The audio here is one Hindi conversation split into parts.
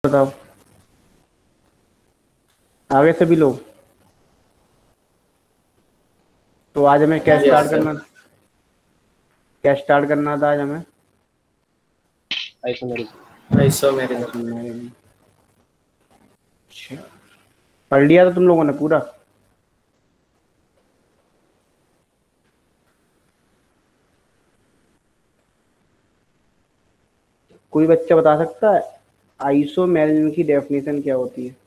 बताओ। आगे सभी लोग। तो आज हमें क्या यस स्टार्ट सर। करना, क्या स्टार्ट करना था आज हमें? आइसोमेरिज्म। आइसोमेरिज्म। अच्छा, पढ़ लिया था तुम लोगों ने पूरा? कोई बच्चा बता सकता है आइसोमेरिज्म की डेफिनेशन क्या होती है?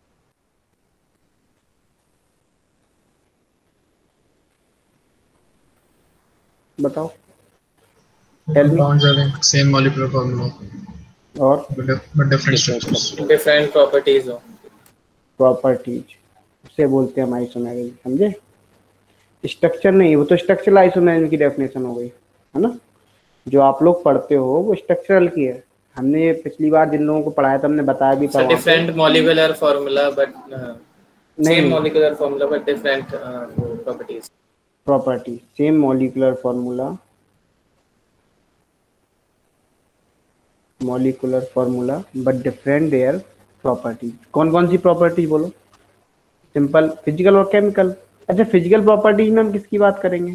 बताओ, tell me. Compounds having same molecular formula और but different structures. Different properties हो। प्रॉपर्टीज, उसे बोलते हैं हम आइसोमेरिज्म, समझे? स्ट्रक्चर नहीं, वो तो स्ट्रक्चरल आइसोमेरिज्म की डेफिनेशन हो गई, है ना? जो आप लोग पढ़ते हो वो स्ट्रक्चरल की है। हमने पिछली बार जिन लोगों को पढ़ाया था हमने बताया भी था सर वहाँ पे। डिफरेंट मॉलिक्यूलर फार्मूला बट नहीं सेम नहीं, molecular formula but different properties. Property same molecular formula, molecular formula but different their property. कौन कौन सी प्रॉपर्टी बोलो? सिंपल, फिजिकल और केमिकल। अच्छा, फिजिकल प्रॉपर्टीज में हम किसकी बात करेंगे?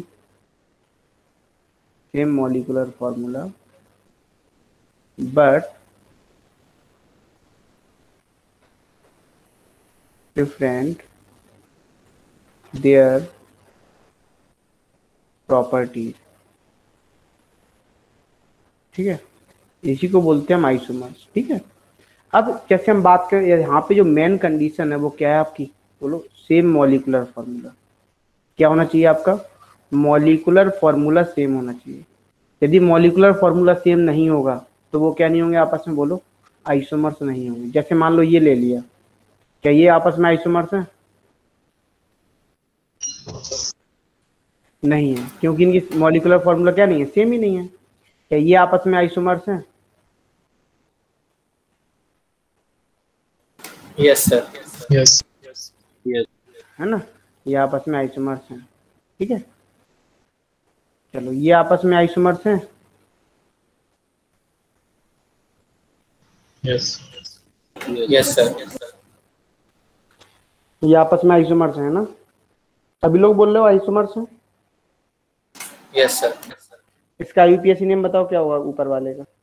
Same molecular formula but different their properties, ठीक है? इसी को बोलते हैं हम आइसोमर्स, ठीक है? अब जैसे हम बात करें यहाँ पे जो मेन कंडीशन है वो क्या है आपकी? बोलो, सेम मॉलिक्यूलर फॉर्मूला। क्या होना चाहिए आपका? मॉलिक्यूलर फॉर्मूला सेम होना चाहिए। यदि मॉलिक्यूलर फॉर्मूला सेम नहीं होगा तो वो क्या नहीं होंगे आपस में? बोलो, आइसोमर्स नहीं होंगे। जैसे मान लो ये ले लिया, क्या ये आपस में आइसोमर्स हैं? नहीं है, क्योंकि इनकी मॉलिक्यूलर फॉर्मूला क्या नहीं है? सेम ही नहीं है। क्या ये आपस में आइसोमर्स हैं? Yes sir. Yes. है ना? ये आपस में आइसोमर्स हैं, ठीक है? चलो, ये आपस में आइसोमर्स हैं। Yes. Yes sir. ये आपस में आइसोमर्स हैं ना? सभी लोग बोल रहे हो आइसोमर्स हैं? Yes sir. इसका यूपीएससी नेम बताओ क्या होगा ऊपर वाले का?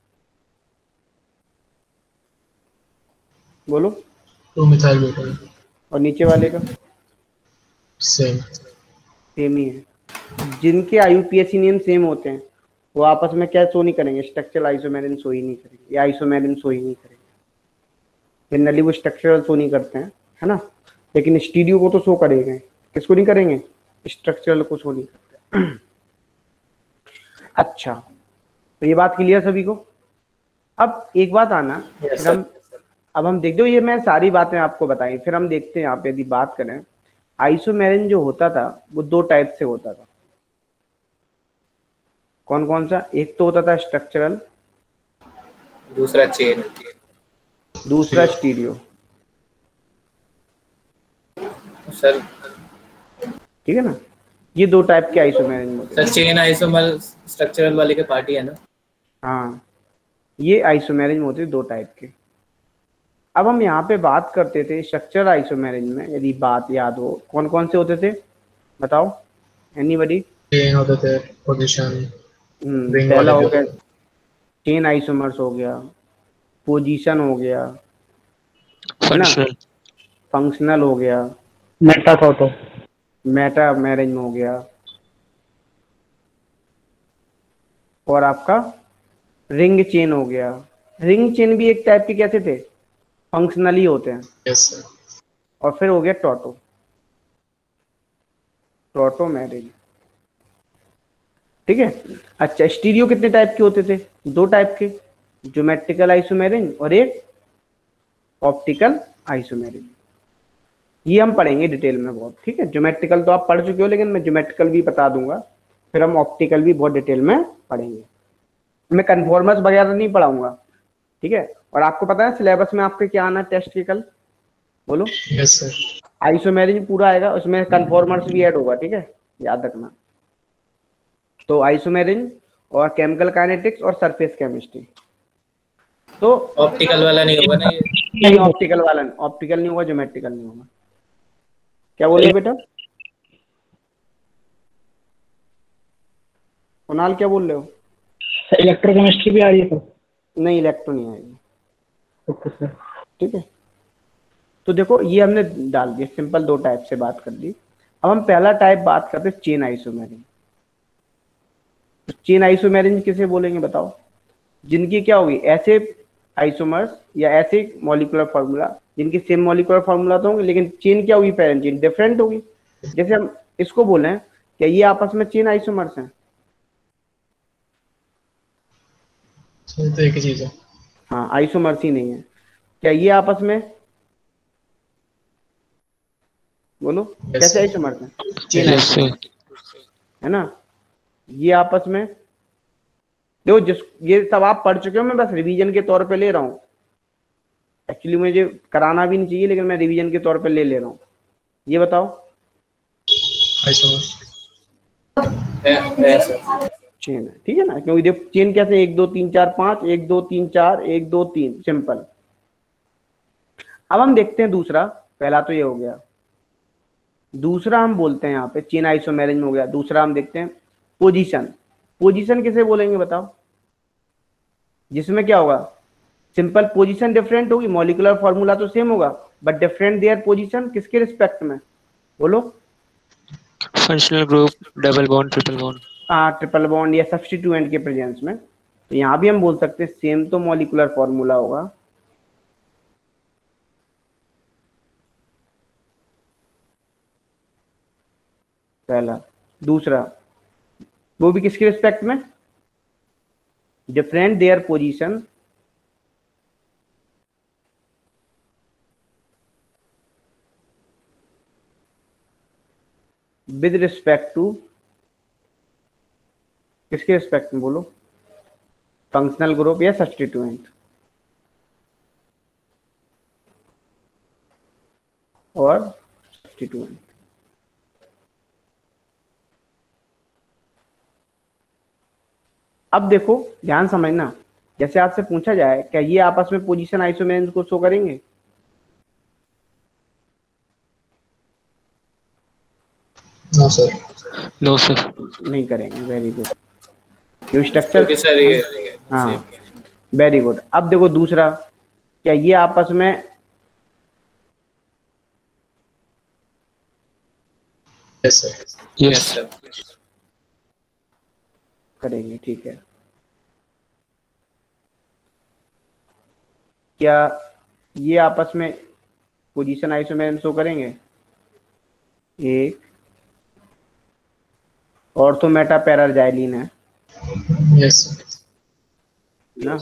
बोलो। 2-methyl butyl. और नीचे वाले का? Same. सेम ही है। जिनके आईयूपीएससी नेम सेम होते हैं वो आपस में क्या शो नहीं करेंगे? स्ट्रक्चरल आइसोमेरिज्म शो ही नहीं करेंगे, या आइसोमेरिज्म शो ही नहीं करेंगे। जनरली वो स्ट्रक्चरल शो नहीं करते हैं, है ना? लेकिन स्टीरियो को तो शो करेंगे। किसको नहीं करेंगे? स्ट्रक्चरल को शो नहीं करते। अच्छा, तो ये बात क्लियर सभी को? अब एक बात आना, यस फिर सर। हम, अब हम देखते हो, ये मैं सारी बातें आपको बताई, फिर हम देखते हैं यहाँ पे यदि बात करें, आइसोमेरिज्म जो होता था वो दो टाइप से होता था। कौन कौन सा? एक तो होता था स्ट्रक्चरल, दूसरा चेन। दूसरा स्टीरियो, सर ठीक है ना? ये दो टाइप के आइसोमेरिज्म होते सर थे। चेन आइसोमर स्ट्रक्चरल वाले के पार्टी है ना। हाँ, ये आइसोमेरिज्म होते थे दो टाइप के। अब हम यहाँ पे बात करते थे स्ट्रक्चरल आइसोमेरिज्म में, यदि बात याद हो, कौन कौन से होते थे? बताओ, एनीबडी? Chain होते थे, position, ring पहला वाले भी हो होते गया थे. चेन आइसोमर्स, हो गया पोजीशन, हो गया, है ना? फंक्शनल। फंक्शनल हो गया, मेटा फोटो। मेटा मैरिज्म हो गया, और आपका रिंग चेन हो गया। रिंग चेन भी एक टाइप के कैसे थे? फंक्शनली होते हैं। Yes sir. और फिर हो गया टोटो, टोटो मैरिज, ठीक है? अच्छा, स्टीरियो कितने टाइप के होते थे? दो टाइप के, ज्योमेट्रिकल आइसोमेरिज्म और एक ऑप्टिकल आइसोमेरिज्म। ये हम पढ़ेंगे डिटेल में बहुत, ठीक है? ज्योमेट्रिकल तो आप पढ़ चुके हो, लेकिन मैं ज्योमेट्रिकल भी बता दूंगा। फिर हम ऑप्टिकल भी बहुत डिटेल में पढ़ेंगे। मैं कन्फॉर्मर्स वगैरह नहीं पढ़ाऊंगा, ठीक है? और आपको पता है सिलेबस में आपके क्या आना है टेस्ट के कल? बोलो। Yes sir. आइसोमेरिज्म पूरा आएगा, उसमें कन्फॉर्मर्स भी ऐड होगा, ठीक है? याद रखना। तो आइसोमेरिज्म और केमिकल काइनेटिक्स और सरफेस केमिस्ट्री। तो ऑप्टिकल वाला नहीं होगा ना ये। नहीं, ऑप्टिकल वाला नहीं, ऑप्टिकल नहीं होगा, ज्योमेट्रिकल नहीं होगा। क्या बोल रहे हो बेटा? कुणाल क्या बोल रहे हो? इलेक्ट्रोकेमिस्ट्री भी आ रही है सर? नहीं, इलेक्ट्रो नहीं आएगी। Okay sir. ठीक है, तो देखो ये हमने डाल दिया, सिंपल दो टाइप से बात कर दी। अब हम पहला टाइप बात करते हैं, चेन आइसोमेरिज। तो चेन आइसोमेरिज किसे बोलेंगे बताओ? जिनकी क्या होगी, ऐसे आइसोमर्स या ऐसे मॉलिक्यूलर फार्मूला जिनकी सेम मॉलिक्यूलर फार्मूला तो होंगे, लेकिन चेन क्या होगी, पेरेंट चेन डिफरेंट होगी। जैसे हम इसको बोले हैं, क्या ये आपस में चेन आइसोमर्स हैं? ये तो एक ही चीज है। हाँ, आइसोमर्स ही नहीं है। क्या ये आपस में, बोलो Yes, कैसे sir. आइसोमर्स हैं? चेन Yes, आइसोमर्स है ना। ये आपस में, देखो जिस, ये सब आप पढ़ चुके हो, मैं बस रिवीजन के तौर पे ले रहा हूँ। एक्चुअली मुझे कराना भी नहीं चाहिए, लेकिन मैं रिवीजन के तौर पे ले रहा हूँ। ये बताओ। आइसोमर। सर। चेन है, ठीक है ना, क्योंकि देखो चेन कैसे, 1 2 3 4 5, 1 2 3 4, 1 2 3, सिंपल। अब हम देखते हैं दूसरा, पहला तो ये हो गया। दूसरा हम बोलते हैं यहाँ पे चेन आइसोमेरिज में हो गया। दूसरा हम देखते हैं पोजीशन। पोजीशन किसे बोलेंगे बताओ? जिसमें क्या होगा, सिंपल पोजीशन डिफरेंट होगी, मॉलिक्यूलर फॉर्मूला तो सेम होगा, बट डिफरेंट देयर पोजीशन किसके रिस्पेक्ट में, बोलो? Functional group, double bond, triple bond. हाँ, ट्रिपल बॉन्ड या सब्स्टिट्यूएंट के प्रेजेंस में। तो यहाँ भी हम बोल सकते हैं सेम तो मॉलिक्यूलर फॉर्मूला होगा, पहला। दूसरा, वो भी किसके रिस्पेक्ट में, different their position with respect to, किसके रिस्पेक्ट में बोलो? फंक्शनल ग्रुप या सब्स्टिट्यूएंट। और सब्स्टिट्यूएंट। अब देखो ध्यान समझना, जैसे आपसे पूछा जाए क्या ये आपस में पोजीशन आइसोमेरिज को शो करेंगे? No sir. No sir. नहीं करेंगे, वेरी गुड। जो स्ट्रक्चर, क्योंकि सर ये हाँ, same। Very good. अब देखो दूसरा, क्या ये आपस में, yes sir. Yes yes. Sir. करेंगे, ठीक है। क्या ये आपस में पोजीशन आइसोमेरिज शो करेंगे? एक ऑर्थो मेटा पैराजाइलिन है यस सर। ना,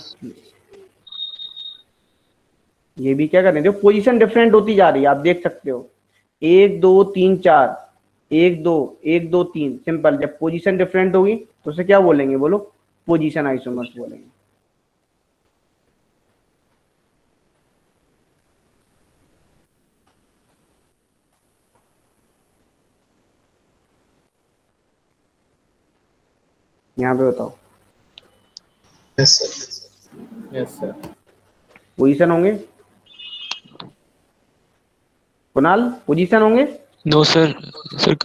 ये भी क्या करें, जो पोजीशन डिफरेंट होती जा रही है, आप देख सकते हो 1 2 3 4, 1 2 1 2 3, सिंपल। जब पोजीशन डिफरेंट होगी तो उसे क्या बोलेंगे, बोलो? पोजीशन आइसोमर्स बोलेंगे। यहाँ पे बताओ, yes sir. Yes sir. Position होंगे? कुणाल, पोजीशन होंगे? No sir. सर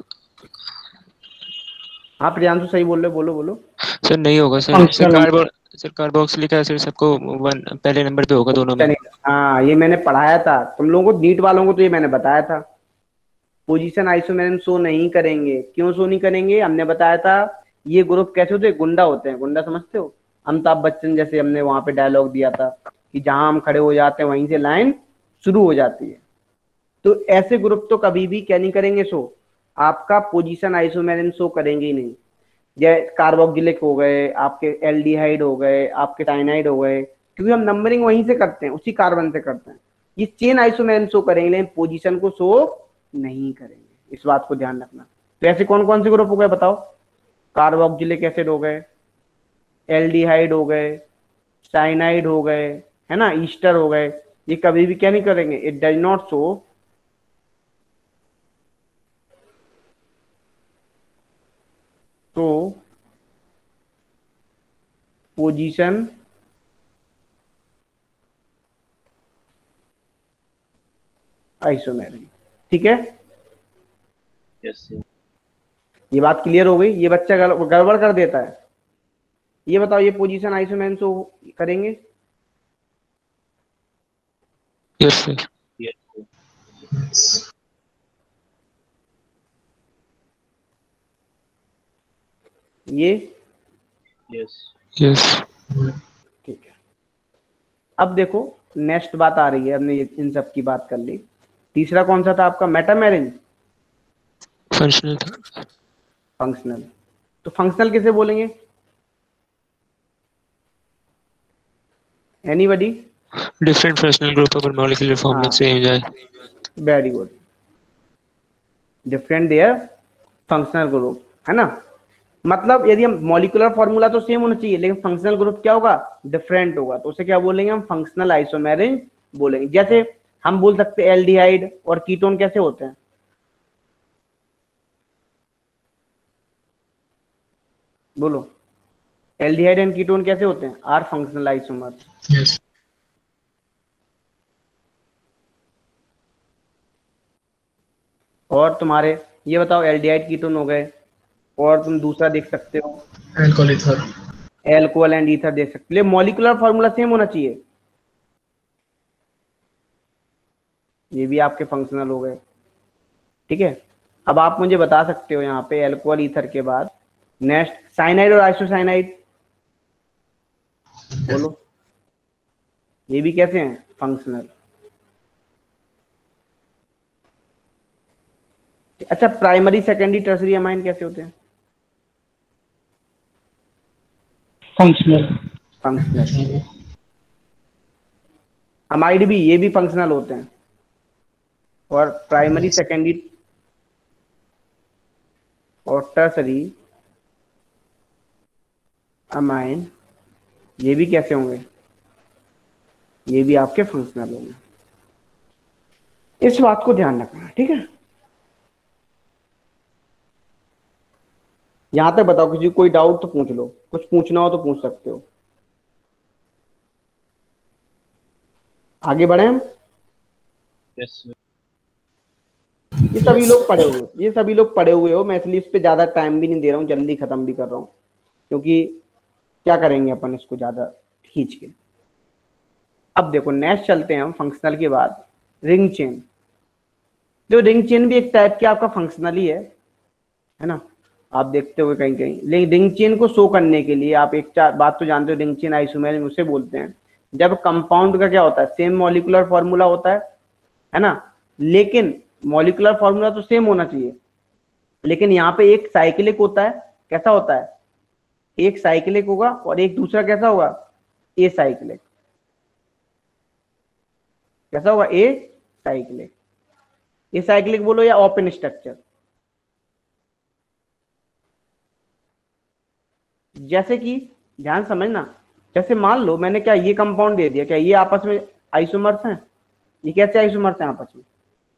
हाँ प्रियांशु सही बोल रहे हो, बोलो बोलो। सर नहीं होगा सर। सर कार्बोक्सिलिक एसिड सबको वन पहले नंबर पे होगा दोनों में। हाँ, ये मैंने पढ़ाया था तुम लोगों को, नीट वालों को तो ये मैंने बताया था। पोजीशन आइसोमेरिज शो नहीं करेंगे। क्यों शो नहीं करेंगे? हमने बताया था, ये ग्रुप कैसे होते हैं, गुंडा होते हैं। गुंडा समझते हो? अमिताभ बच्चन जैसे, हमने वहां पे डायलॉग दिया था कि जहां हम खड़े हो जाते हैं वहीं से लाइन शुरू हो जाती है। तो ऐसे ग्रुप तो कभी भी क्या नहीं करेंगे शो, आपका पोजीशन आइसोमेरिज शो करेंगे ही नहीं। जैसे कार्बोक्सिलिक हो गए, आपके एल्डिहाइड हो गए, आपके साइनाइड हो गए, क्योंकि हम नंबरिंग वहीं से करते हैं, उसी कार्बन से करते हैं। ये चेन आइसोमेरिज शो करेंगे, लेकिन पोजीशन को शो नहीं करेंगे, इस बात को ध्यान रखना। तो ऐसे कौन कौन से ग्रुप हो गए बताओ? कार्बोक्सिलिक एसिड हो गए, एल्डिहाइड हो गए, साइनाइड हो गए, है ना, ईस्टर हो गए। ये कभी भी क्या नहीं करेंगे, इट डज नॉट शो तो पोजीशन आइसोमेरिक। ठीक है, यस सर। ये बात क्लियर हो गई। ये बच्चा गड़बड़ कर देता है। ये बताओ, ये पोजीशन आइसोमेरिक शो करेंगे? Yes sir. ये यस यस। ठीक है। अब देखो नेक्स्ट बात आ रही है, हमने इन सब की बात कर ली। तीसरा कौन सा था आपका? मेटामेरिन, फंक्शनल था। फंक्शनल। तो फंक्शनल किसे बोलेंगे? एनीबॉडी? डिफरेंट फंक्शनल ग्रुप पर मॉलिक्यूलर फॉर्मूला सेम हो जाए। Very good. Different there functional group, है ना। मतलब यदि हम मॉलिक्यूलर फॉर्मूला तो सेम होना चाहिए, लेकिन फंक्शनल ग्रुप क्या होगा? डिफरेंट होगा। तो उसे क्या बोलेंगे हम? फंक्शनल आइसोमेरिन बोलेंगे। जैसे हम बोल सकते हैं एल्डिहाइड और कीटोन कैसे होते हैं? बोलो, एल्डिहाइड एंड कीटोन कैसे होते हैं? Are functional isomers. Yes. और तुम्हारे ये बताओ, एल्डिहाइड कीटोन हो गए, और तुम दूसरा देख सकते हो Alcohol ether. Alcohol and ether देख सकते हो। मॉलिक्यूलर फॉर्मूला सेम होना चाहिए। ये भी आपके फंक्शनल हो गए। ठीक है, अब आप मुझे बता सकते हो यहाँ पे एल्कोहल ईथर के बाद नेक्स्ट साइनाइड और आइसोसाइनाइड, बोलो। ये भी कैसे हैं? फंक्शनल। अच्छा, प्राइमरी सेकेंडरी टर्सरी अमाइन कैसे होते हैं? फंक्शनल। फंक्शनल। अमाइड भी, ये भी फंक्शनल होते हैं। और प्राइमरी सेकेंडरी और टर्सरी अमाइन ये भी कैसे होंगे? ये भी आपके फंक्शनल होंगे। इस बात को ध्यान रखना, ठीक है। यहां तक बताओ, किसी कोई डाउट तो पूछ लो, कुछ पूछना हो तो पूछ सकते हो। आगे बढ़े हम। Yes sir. ये सभी लोग पढ़े हुए, ये सभी लोग पढ़े हुए हो। मैं इसलिए इस पे ज्यादा टाइम भी नहीं दे रहा हूँ, जल्दी खत्म भी कर रहा हूँ, क्योंकि क्या करेंगे अपन इसको ज्यादा खींच के। अब देखो नेक्स्ट चलते हैं हम फंक्शनल के बाद रिंग चेन। जो रिंग चेन भी एक टाइप की आपका फंक्शनल ही है ना। आप देखते हुए कहीं कहीं, लेकिन रिंग चेन को शो करने के लिए आप एक बात तो जानते हो, रिंग चेन आइसोमेरिक उसे बोलते हैं जब कंपाउंड का क्या होता है? सेम मॉलिक्यूलर फॉर्मूला होता है ना। लेकिन मॉलिक्यूलर फॉर्मूला तो सेम होना चाहिए, लेकिन यहाँ पे एक साइक्लिक होता है। कैसा होता है? एक साइक्लिक होगा और एक दूसरा कैसा होगा? Acyclic. कैसा होगा? A cyclic. ए साइक्लिक बोलो या ओपन स्ट्रक्चर। जैसे कि ध्यान समझना, जैसे मान लो मैंने क्या ये कंपाउंड दे दिया, क्या ये आपस में आइसोमर्स हैं? ये कैसे आइसोमर्स हैं आपस में?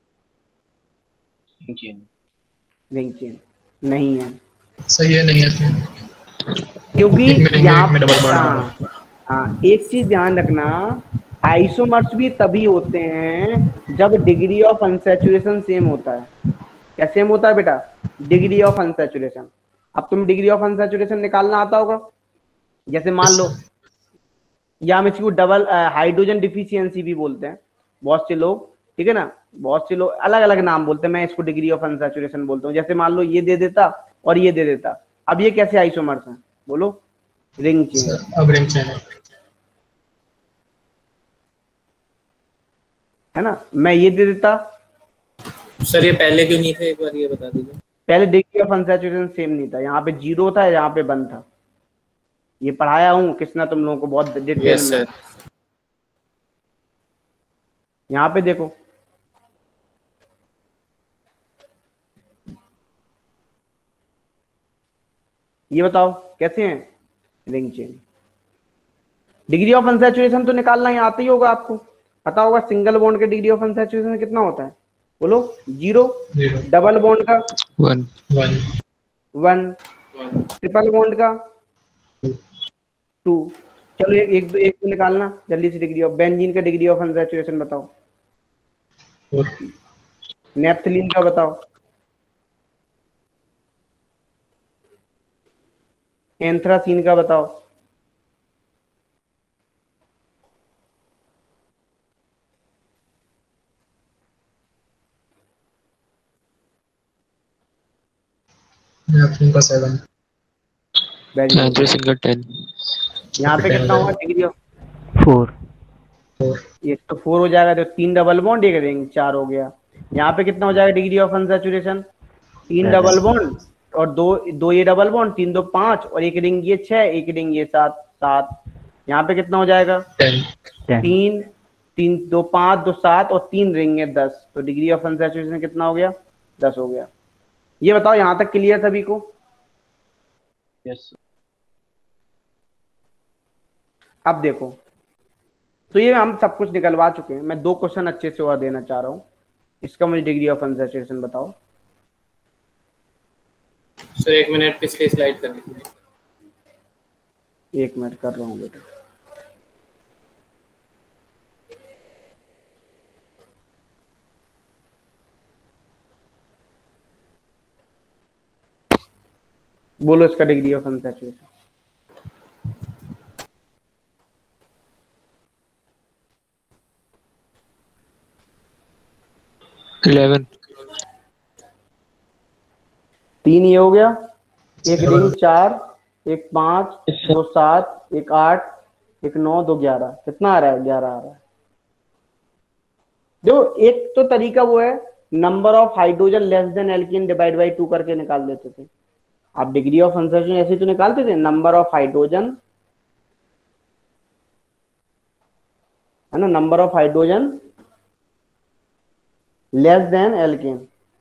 रिंग चेन नहीं है। सही है, नहीं है। क्योंकि एक में यहाँ में डबल बॉन्ड। हाँ, एक चीज ध्यान रखना, आइसोमर्स भी तभी होते हैं जब डिग्री ऑफ अनसैचुरेशन सेम होता है। क्या सेम होता है बेटा? Degree of unsaturation. अब तुम डिग्री ऑफ अनसैचुरेशन निकालना आता होगा। जैसे मान लो, या हम इसको डबल हाइड्रोजन डिफिशियंसी भी बोलते हैं बहुत से लोग, ठीक है ना। बहुत से लोग अलग अलग नाम बोलते हैं, मैं इसको डिग्री ऑफ अनसैचुरेशन बोलता हूँ। जैसे मान लो ये दे देता और ये दे देता, अब ये कैसे आइसोमर्स हैं? बोलो। Ring chain. अब रिंग चेन है ना। मैं ये दे देता, सर ये पहले क्यों नहीं थे, एक बार ये बता दीजिए। पहले डिग्री ऑफ अनसैचुरेशन सेम नहीं था, यहाँ पे 0 था, यहाँ पे 1 था। ये पढ़ाया हूँ किसने तुम लोगों को बहुत डिटेल यस में। सर। यहाँ पे देखो, ये बताओ कैसे हैं ring chain. Degree of unsaturation तो निकालना ही आता ही होगा आपको, पता होगा सिंगल बॉन्ड के डिग्री ऑफ अनसैचुरेशन कितना होता है? बोलो। 0। डबल बॉन्ड का 1 1, ट्रिपल बॉन्ड का 2। चलो एक तो निकालना जल्दी से। डिग्री ऑफ बेंजीन का डिग्री ऑफ अनसैचुरेशन बताओ। 4 नेप्थलीन का बताओ, एंथ्रासीन का बताओ, नेपथलीन का 7 वेरी गुड। एंथ्रासिन का 10। यहाँ पे कितना होगा डिग्री ऑफ? 4 4 ये तो 4 हो जाएगा, तो 3 डबल बॉन्ड, एक रिंग, 4 हो गया। यहाँ पे कितना हो जाएगा degree of unsaturation? 3 double bond और दो ये डबल बॉन्ड, 3 2 5 और एक रिंग ये 6, एक रिंग ये 7। यहाँ पे कितना हो जाएगा? 10 3 3 2 5 2 7 और 3 रिंग है 10, तो डिग्री ऑफ अनसैचुरेशन कितना हो गया? 10 हो गया। ये बताओ यहाँ तक क्लियर सभी को? Yes sir. अब देखो, तो ये हम सब कुछ निकलवा चुके हैं। मैं 2 क्वेश्चन अच्छे से और देना चाह रहा हूँ। इसका मुझे डिग्री ऑफ अनसैचुरेशन बताओ। सर 1 मिनट पिछली स्लाइड कर लीजिए। 1 मिनट कर रहा हूँ बेटा। बोलो इसका डिग्री ऑफ अनसैचुरेशन। 11। 3 ये हो गया, एक रिंग 4, एक 5, 2 7, एक 8, एक 9, 2 11। कितना आ रहा है? 11 आ रहा है। जो एक तो तरीका वो है, number of hydrogen less than alkene divide by 2 करके निकाल देते थे। आप डिग्री ऑफ अनसैचुरेशन ऐसे तो निकालते थे, नंबर ऑफ हाइड्रोजन, है ना, number of hydrogen less than alkene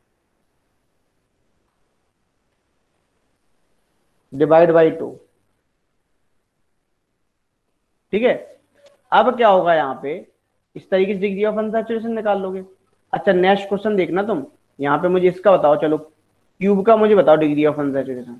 divide by 2। ठीक है। अब क्या होगा यहाँ पे, इस तरीके से डिग्री ऑफ अनसैचुरेशन निकाल लोगे। अच्छा नेक्स्ट क्वेश्चन देखना तुम, यहाँ पे मुझे इसका बताओ, चलो क्यूब का मुझे बताओ डिग्री ऑफ अनसैचुरेशन।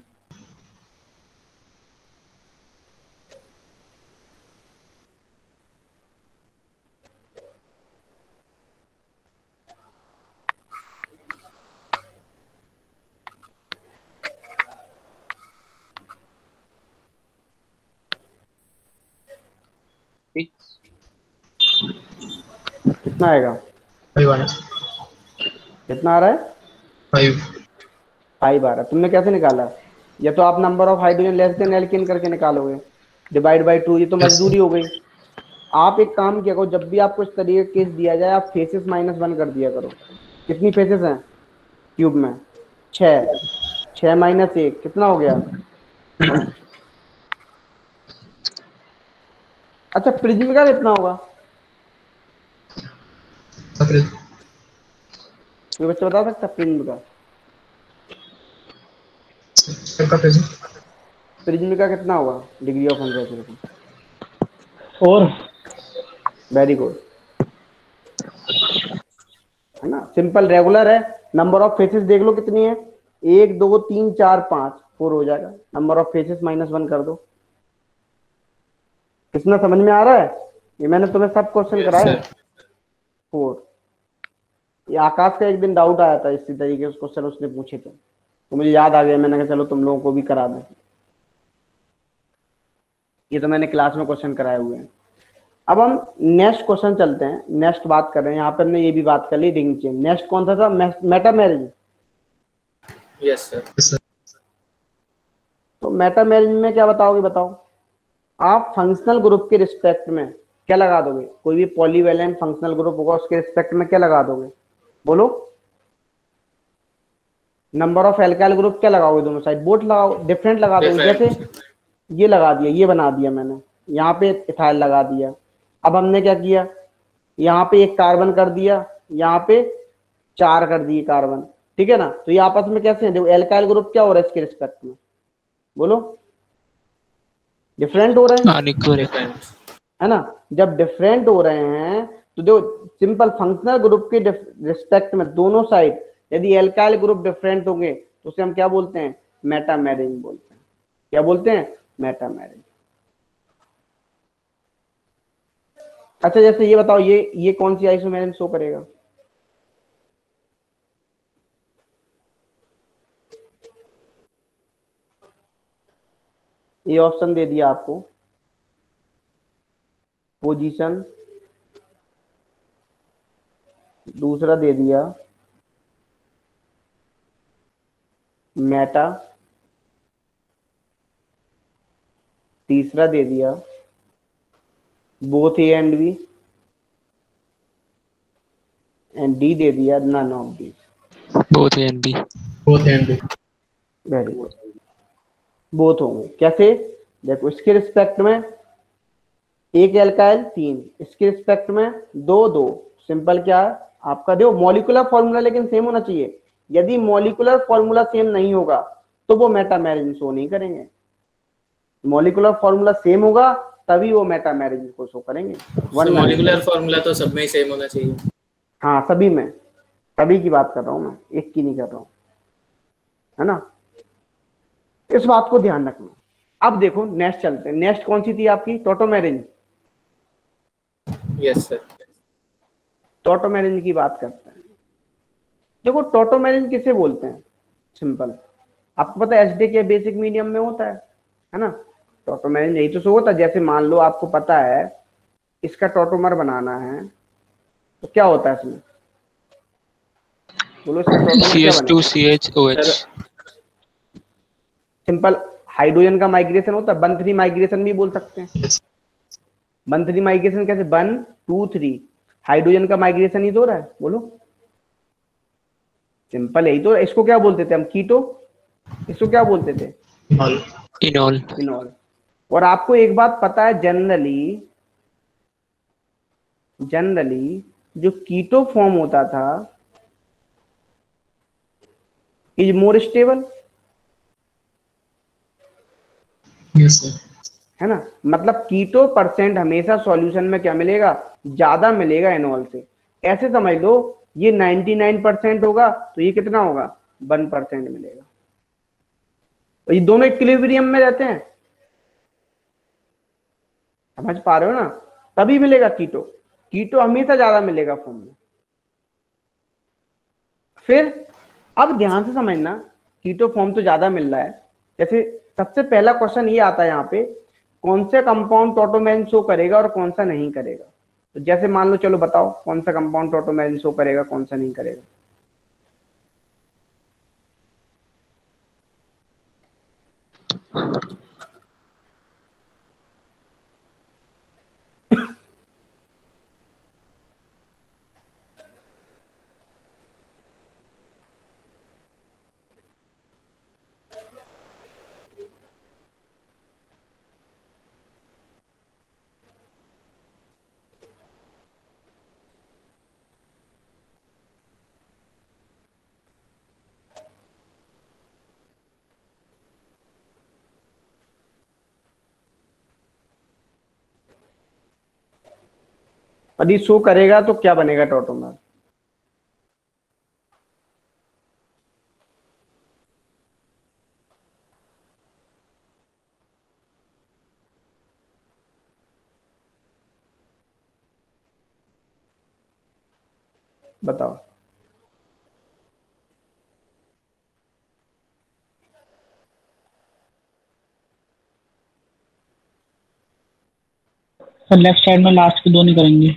कितना आएगा? 5 आ रहा कितना आ रहा है? 5 5 आ रहा है। तुमने कैसे निकाला? या तो आप number of hydrogen less than alkene करके निकालोगे, डिवाइड बाई 2, ये तो मजदूरी हो गई। आप एक काम किया करो, जब भी आपको इस तरीके का केस दिया जाए, आप फेसेस -1 कर दिया करो। कितनी फेसेस हैं क्यूब में? 6। 6 - 1 कितना हो गया? अच्छा प्रिज्म का कितना होगा? अप्रैल कोई बच्चा बता सकता प्रिज्म का? सबका प्रेजेंट प्रिज्म का कितना होगा degree of unsaturation? 4 very good, है ना, सिंपल रेगुलर है। नंबर ऑफ फेसेस देख लो कितनी है, 1 2 3 4 5, 4 हो जाएगा। नंबर ऑफ फेसेस -1 कर दो। कितना समझ में आ रहा है? ये मैंने तुम्हें सब क्वेश्चन कराए। 4। ये आकाश का एक दिन डाउट आया था इसी तरीके से क्वेश्चन उसने पूछे थे, तो मुझे याद आ गया, मैंने कहा चलो तुम लोगों को भी करा दें। ये तो मैंने क्लास में क्वेश्चन कराए हुए हैं। अब हम नेक्स्ट क्वेश्चन चलते हैं, नेक्स्ट बात कर रहे हैं। यहाँ पे हमने ये भी बात कर ली रिंग चेन। नेक्स्ट कौन सा था? Metamerism. Yes sir. तो मेटा मैरिज में क्या बताओगे? बताओ आप फंक्शनल ग्रुप के रिस्पेक्ट में क्या लगा दोगे? कोई भी पॉलीवैलेंट फंक्शनल ग्रुप होगा उसके रिस्पेक्ट में क्या लगा दोगे? बोलो। नंबर ऑफ एल्काइल ग्रुप क्या लगाओगे? दोनों साइड बोट लगाओ, डिफरेंट लगा दोगे। जैसे ये लगा दिया, ये बना दिया मैंने, यहाँ पे इथाइल लगा दिया। अब हमने क्या किया, यहाँ पे एक कार्बन कर दिया, यहाँ पे 4 कर दिए कार्बन, ठीक है ना। तो ये आपस में कैसे हैं? देखो एल्काइल ग्रुप क्या हो रहा है इसके रिस्पेक्ट में? बोलो। डिफरेंट हो रहे हैं, अनइक्वल। है ना। जब डिफरेंट हो रहे हैं तो जो सिंपल फंक्शनल ग्रुप के रिस्पेक्ट में दोनों साइड यदि एल्काइल ग्रुप डिफरेंट होंगे तो उसे हम क्या बोलते हैं? मेटामेरिंग बोलते हैं। क्या बोलते हैं? मेटामेरिंग। अच्छा जैसे ये बताओ, ये कौन सी आइसोमेरिन शो करेगा? ये ऑप्शन दे दिया आपको, पोजीशन, दूसरा दे दिया मेटा, तीसरा दे दिया both A and B, and D दे दिया none of these. Both A and B. both and B. Very good, both होंगे। कैसे? देखो इसके रिस्पेक्ट में एक एल्काइल 3, इसके रिस्पेक्ट में 2 सिंपल क्या है आपका, देखो मॉलिक्यूलर फॉर्मूला लेकिन सेम होना चाहिए। यदि मॉलिक्यूलर फॉर्मूला सेम नहीं होगा तो वो मेटा मैरिज शो नहीं करेंगे। मॉलिक्यूलर फॉर्मूला सेम होगा तभी वो मेटा मैरिज को शो करेंगे। मॉलिक्यूलर फॉर्मूला तो सब में ही सेम होना चाहिए। हाँ सभी में, सभी की बात कर रहा हूं मैं, एक की नहीं कर रहा हूं, है ना। इस बात को ध्यान रखना। अब देखो नेक्स्ट चलते हैं। नेक्स्ट कौन सी थी आपकी? टोटोमेरिन। Yes sir. टोटोमेरिन की बात करते हैं। देखो टोटोमेरिन किसे बोलते हैं? सिंपल, आपको पता है एचडी के बेसिक मीडियम में होता है ना। टोटोमेरिन यही तो सो होता है। जैसे मान लो आपको पता है इसका टोटोमर बनाना है तो क्या होता है इसमें, बोलो इसका टोटोमर क्या बनेगा? CH2CHOH। सिंपल हाइड्रोजन का माइग्रेशन होता है, 1-3 माइग्रेशन भी बोल सकते हैं। Yes. 1-3 माइग्रेशन कैसे? 1 2 3 हाइड्रोजन का माइग्रेशन ही तो हो रहा है, बोलो। सिंपल यही तो। इसको क्या बोलते थे हम? कीटो। इसको क्या बोलते थे? All. इनॉल। फिनॉल। और आपको एक बात पता है, जनरली जो कीटो फॉर्म होता था is more stable, Yes, sir. है ना। मतलब कीटो परसेंट हमेशा सॉल्यूशन में क्या मिलेगा? ज्यादा मिलेगा एनॉल से। ऐसे समझ लो ये 99% होगा तो ये कितना होगा? 1% मिलेगा। तो ये दोनों इक्विलिब्रियम में रहते हैं, समझ पा रहे हो ना। तभी मिलेगा कीटो। कीटो हमेशा ज्यादा मिलेगा फॉर्म में। फिर अब ध्यान से समझना, कीटो फॉर्म तो ज्यादा मिल रहा है। जैसे सबसे पहला क्वेश्चन ये आता है यहाँ पे, कौन से कंपाउंड टोटोमेरिन शो करेगा और कौन सा नहीं करेगा। तो जैसे मान लो, चलो बताओ कौन सा कंपाउंड टोटोमेरिन शो करेगा, कौन सा नहीं करेगा। यदि शो करेगा तो क्या बनेगा टोटोमर? बताओ। सर लेफ्ट साइड में लास्ट के दो नहीं करेंगे।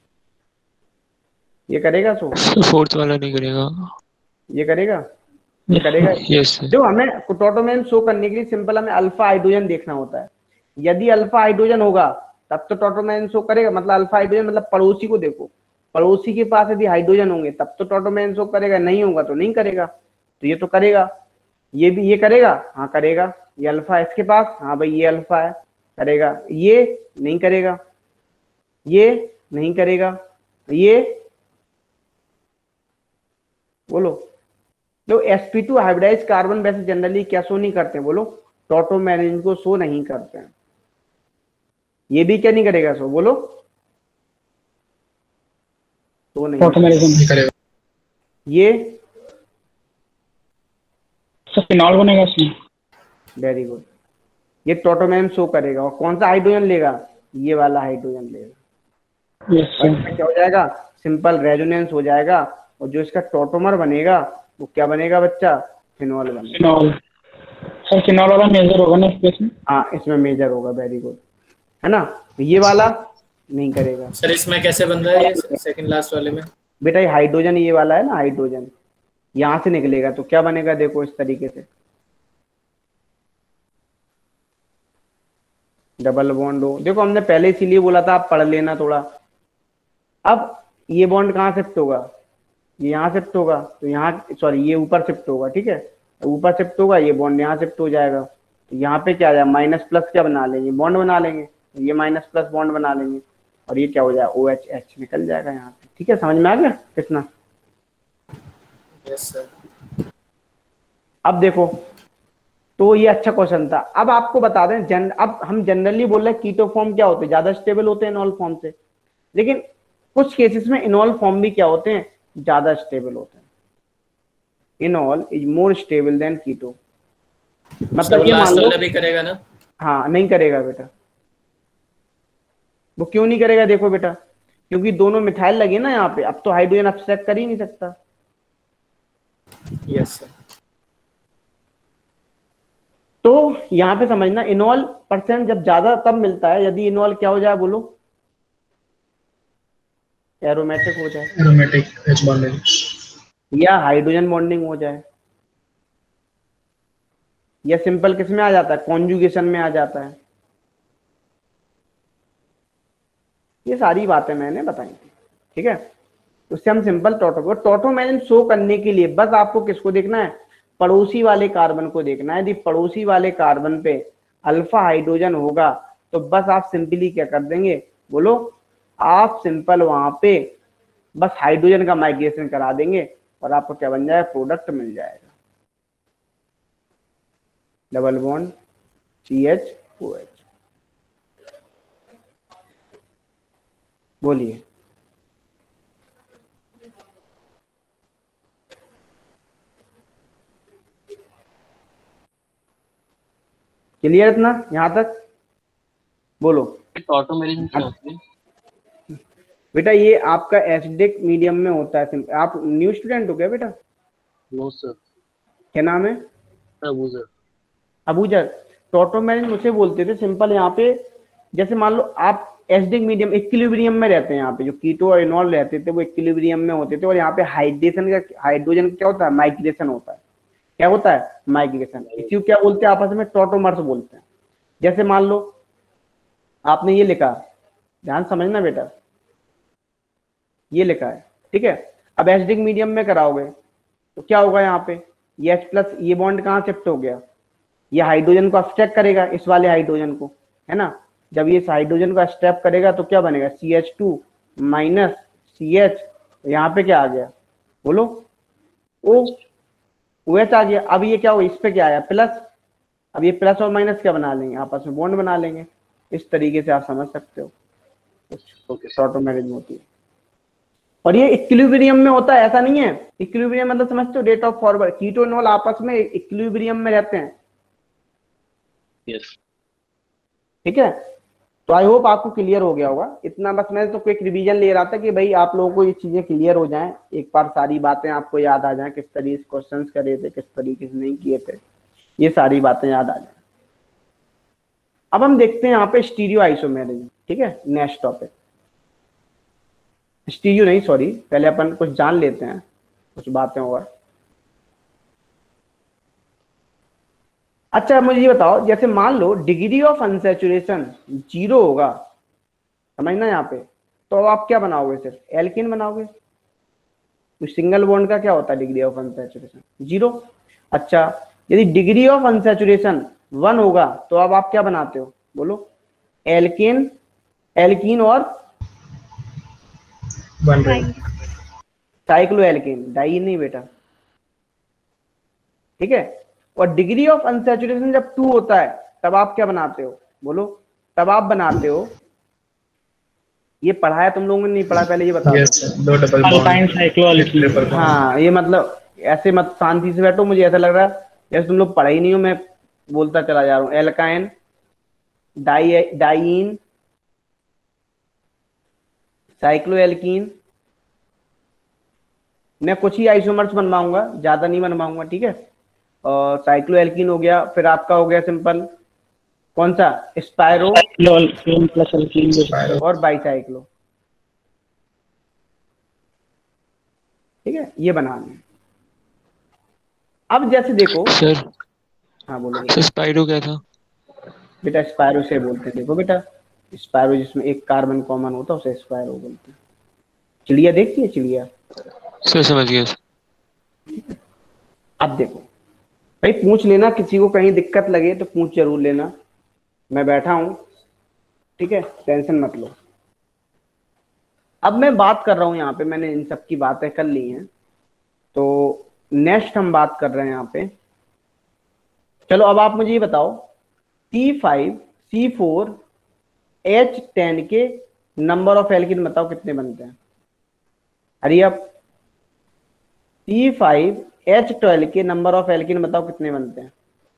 ये करेगा शो? फोर्थ वाला नहीं करेगा। ये करेगा? ये करेगा। यस। जो हमें टोटोमेरिन शो करने के लिए सिंपल हमें अल्फा हाइड्रोजन देखना होता है। यदि अल्फा हाइड्रोजन होगा तब तो टोटोमेरिन शो करेगा। मतलब अल्फा हाइड्रोजन मतलब पड़ोसी को देखो, पड़ोसी के पास यदि हाइड्रोजन होंगे तब तो टोटोमेरिन शो करेगा, नहीं होगा तो नहीं करेगा। तो ये तो करेगा। ये भी ये करेगा? हाँ करेगा। ये अल्फा है इसके पास, हाँ भाई ये अल्फा है, करेगा। ये नहीं करेगा, ये नहीं करेगा, ये बोलो। तो sp2 हाइब्रिडाइज कार्बन वैसे जनरली क्या शो नहीं करते हैं? बोलो, टोटोमेरिन को शो नहीं करते हैं। ये भी क्या नहीं करेगा शो? बोलो, शो नहीं नहीं करेगा। ये सर फिनॉल बनेगा इसमें। वेरी गुड, ये टोटोमेरिन शो करेगा। और कौन सा हाइड्रोजन लेगा? ये वाला हाइड्रोजन लेगा। यस और सर। इसमें क्या हो जाएगा? सिंपल रेजोनेंस हो जाएगा। और जो इसका टोटोमर बनेगा वो क्या बनेगा बच्चा? फिनॉल बनेगा। फिनॉल। सर फिनॉल वाला मेजर होगा ना इस केस में? हाँ इसमें मेजर होगा, वेरी गुड, है ना। ये वाला नहीं करेगा सर इसमें कैसे बन रहा है ये सेकंड लास्ट वाले में? बेटा। ये हाइड्रोजन, ये वाला है ना हाइड्रोजन, यहां से निकलेगा तो क्या बनेगा, देखो इस तरीके से डबल बॉन्ड हो। देखो हमने पहले इसीलिए बोला था आप पढ़ लेना थोड़ा। अब ये बॉन्ड कहाँ शिफ्ट होगा, ये यहाँ शिफ्ट होगा, तो यहाँ सॉरी ये ऊपर शिफ्ट होगा, ठीक है, ऊपर शिफ्ट होगा, ये बॉन्ड यहाँ शिफ्ट हो जाएगा। तो यहाँ पे क्या आ जाएगा, माइनस प्लस क्या बना लेंगे, बॉन्ड बना लेंगे, ये माइनस प्लस बॉन्ड बना लेंगे और ये क्या हो जाएगा, OH निकल जाएगा यहाँ पे। ठीक है, समझ में आ गया कितना? Yes sir. अब देखो, तो ये अच्छा क्वेश्चन था। अब आपको बता दें अब हम जनरली बोल रहे हैं कीटो फॉर्म क्या होते हैं, ज्यादा स्टेबल होते हैं इनॉल फॉर्म से, लेकिन कुछ केसेस में इनॉल फॉर्म भी क्या होते हैं, ज्यादा स्टेबल होते हैं। Enol is more stable than keto. मतलब ये मान लो भी करेगा ना? हाँ नहीं करेगा बेटा। वो क्यों नहीं करेगा, देखो बेटा, क्योंकि दोनों मिथाइल लगे ना यहाँ पे, अब तो हाइड्रोजन अब्स्ट्रैक्ट कर ही नहीं सकता। Yes sir. तो यहाँ पे समझना, इनॉल परसेंट जब ज्यादा तब मिलता है यदि इनॉल क्या हो जाए, बोलो, एरोमेटिक हो जाए एरोमेटिक H बॉन्डिंग। या हाइड्रोजन बॉन्डिंग हो जाए, या सिंपल किस में आ जाता है, कॉन्जुगेशन में आ जाता है। ये सारी बातें मैंने बताई थी, ठीक है। उससे हम सिंपल टॉटोमेरिन शो करने के लिए बस आपको किसको देखना है, पड़ोसी वाले कार्बन को देखना है। यदि पड़ोसी वाले कार्बन पे अल्फा हाइड्रोजन होगा तो बस आप सिंपली क्या कर देंगे, बोलो, आप सिंपल वहां पे बस हाइड्रोजन का माइग्रेशन करा देंगे और आपको क्या बन जाएगा, प्रोडक्ट मिल जाएगा, डबल बॉन्ड CH2OH। बोलिए। क्लियर इतना यहां तक? बोलो ऑटोमेरिज्म क्या होती है? बेटा ये आपका एसिडिक मीडियम में होता है। आप न्यू स्टूडेंट हो क्या बेटा? No sir. क्या नाम है? अबू सर। अबूजर। टॉटोमेरिन मुझे बोलते थे सिंपल। यहाँ पे जैसे मान लो आप एसिडिक मीडियम इक्विलिब्रियम में रहते हैं, यहाँ पे जो कीटो और इनॉल रहते थे वो इक्विलिब्रियम में होते थे, और यहाँ पे हाइड्रोजन क्या होता है, माइग्रेशन होता है। क्या होता है, माइग्रेशन। इसी को क्या बोलते हैं आपस में, टॉटोमर्स बोलते हैं। जैसे मान लो आपने ये लिखा, ध्यान समझना बेटा, ये लिखा है, ठीक है। अब एसिडिक मीडियम में कराओगे तो क्या होगा, यहाँ पे ये H+, ये बॉन्ड कहाँ शिफ्ट हो गया, ये हाइड्रोजन को अब्स्ट्रैक्ट करेगा, इस वाले हाइड्रोजन को, है ना। जब ये इस हाइड्रोजन को अब्स्ट्रैक्ट करेगा तो क्या बनेगा, CH2 माइनस CH, यहाँ पे क्या आ गया, बोलो, OH आ गया। अब ये क्या हो, इस पे क्या आया, प्लस। अब ये प्लस और माइनस क्या बना लेंगे, आपस में बॉन्ड बना लेंगे। इस तरीके से आप समझ सकते हो टॉटोमेरिज्म होती है। और ये इक्विलिब्रियम में होता है, ऐसा नहीं है। इक्विलिब्रियम मतलब समझते हो, rate of forward. Keto enol आपस में इक्विलिब्रियम में रहते हैं, यस। ठीक है। तो आई होप आपको क्लियर हो गया होगा इतना। बस मैं तो क्विक रिवीजन ले रहा था कि भाई आप लोगों को ये चीजें क्लियर हो जाएं, एक बार सारी बातें आपको याद आ जाएं, किस तरीके से क्वेश्चंस करे थे, किस तरीके से नहीं किए थे, ये सारी बातें याद आ जाए। अब हम देखते हैं यहाँ पे स्टीरियो आइसोमेरिज्म, ठीक है, नेक्स्ट टॉपिक। स्टीरियो नहीं, सॉरी, पहले अपन कुछ जान लेते हैं, कुछ बातें और। अच्छा मुझे ये बताओ, जैसे मान लो डिग्री ऑफ अनसैचुरेशन 0 होगा, समझना यहाँ पे, तो आप क्या बनाओगे, सिर्फ एल्कीन बनाओगे। तो सिंगल बॉन्ड का क्या होता है डिग्री ऑफ अनसैचुरेशन, 0। अच्छा यदि डिग्री ऑफ अनसैचुरेशन 1 होगा तो अब आप क्या बनाते हो, बोलो, एल्कीन, एल्कीन और साइक्लो एल्कीन, डाई नहीं बेटा, ठीक है। और डिग्री ऑफ अनसैचुरेशन जब 2 होता है तब आप क्या बनाते हो, बोलो, तब आप बनाते हो, ये पढ़ा है तुम लोगों ने, नहीं पढ़ा, पहले ये बताओ। यस सर, दो डबल अल्काइन बॉन्ड साइक्लोअल्कीन। हाँ ये मतलब ऐसे मत शांति से बैठो, मुझे ऐसा लग रहा है जैसे तुम लोग पढ़ा ही नहीं हो, मैं बोलता चला जा रहा हूँ। एल्काइन, डाइइन, साइक्लो एल्कीन, मैं कुछ ही आइसोमर्स बनवाऊंगा, ज्यादा नहीं बनवाऊंगा, ठीक है। साइक्लोएल्कीन हो गया, फिर आपका हो गया सिंपल कौन सा, स्पायरो साइक्लोएल्केन प्लस एल्कीन जो Pyro. और बाईसाइक्लो। ठीक है, ये बनाना है। अब जैसे देखो, सर हाँ बोलो सर बेटा। स्पाइरो क्या था? बेटा स्पायरो से बोलते हैं, देखो बेटा, स्पायरो जिसमें एक कार्बन कॉमन होता है उसे स्पायरो बोलते हैं। चिड़िया देखती है चिड़िया। सर समझ गया सर। अब देखो भाई, पूछ लेना, किसी को कहीं दिक्कत लगे तो पूछ जरूर लेना, मैं बैठा हूं, ठीक है, टेंशन मत लो। अब मैं बात कर रहा हूं यहाँ पे, मैंने इन सब की बातें कर ली हैं, तो नेक्स्ट हम बात कर रहे हैं यहाँ पे। चलो अब आप मुझे ये बताओ, C5C4H10 के नंबर ऑफ एल्किन बताओ कितने बनते हैं। हरी अब, C5H12 के नंबर ऑफ एल्किन बताओ कितने बनते हैं।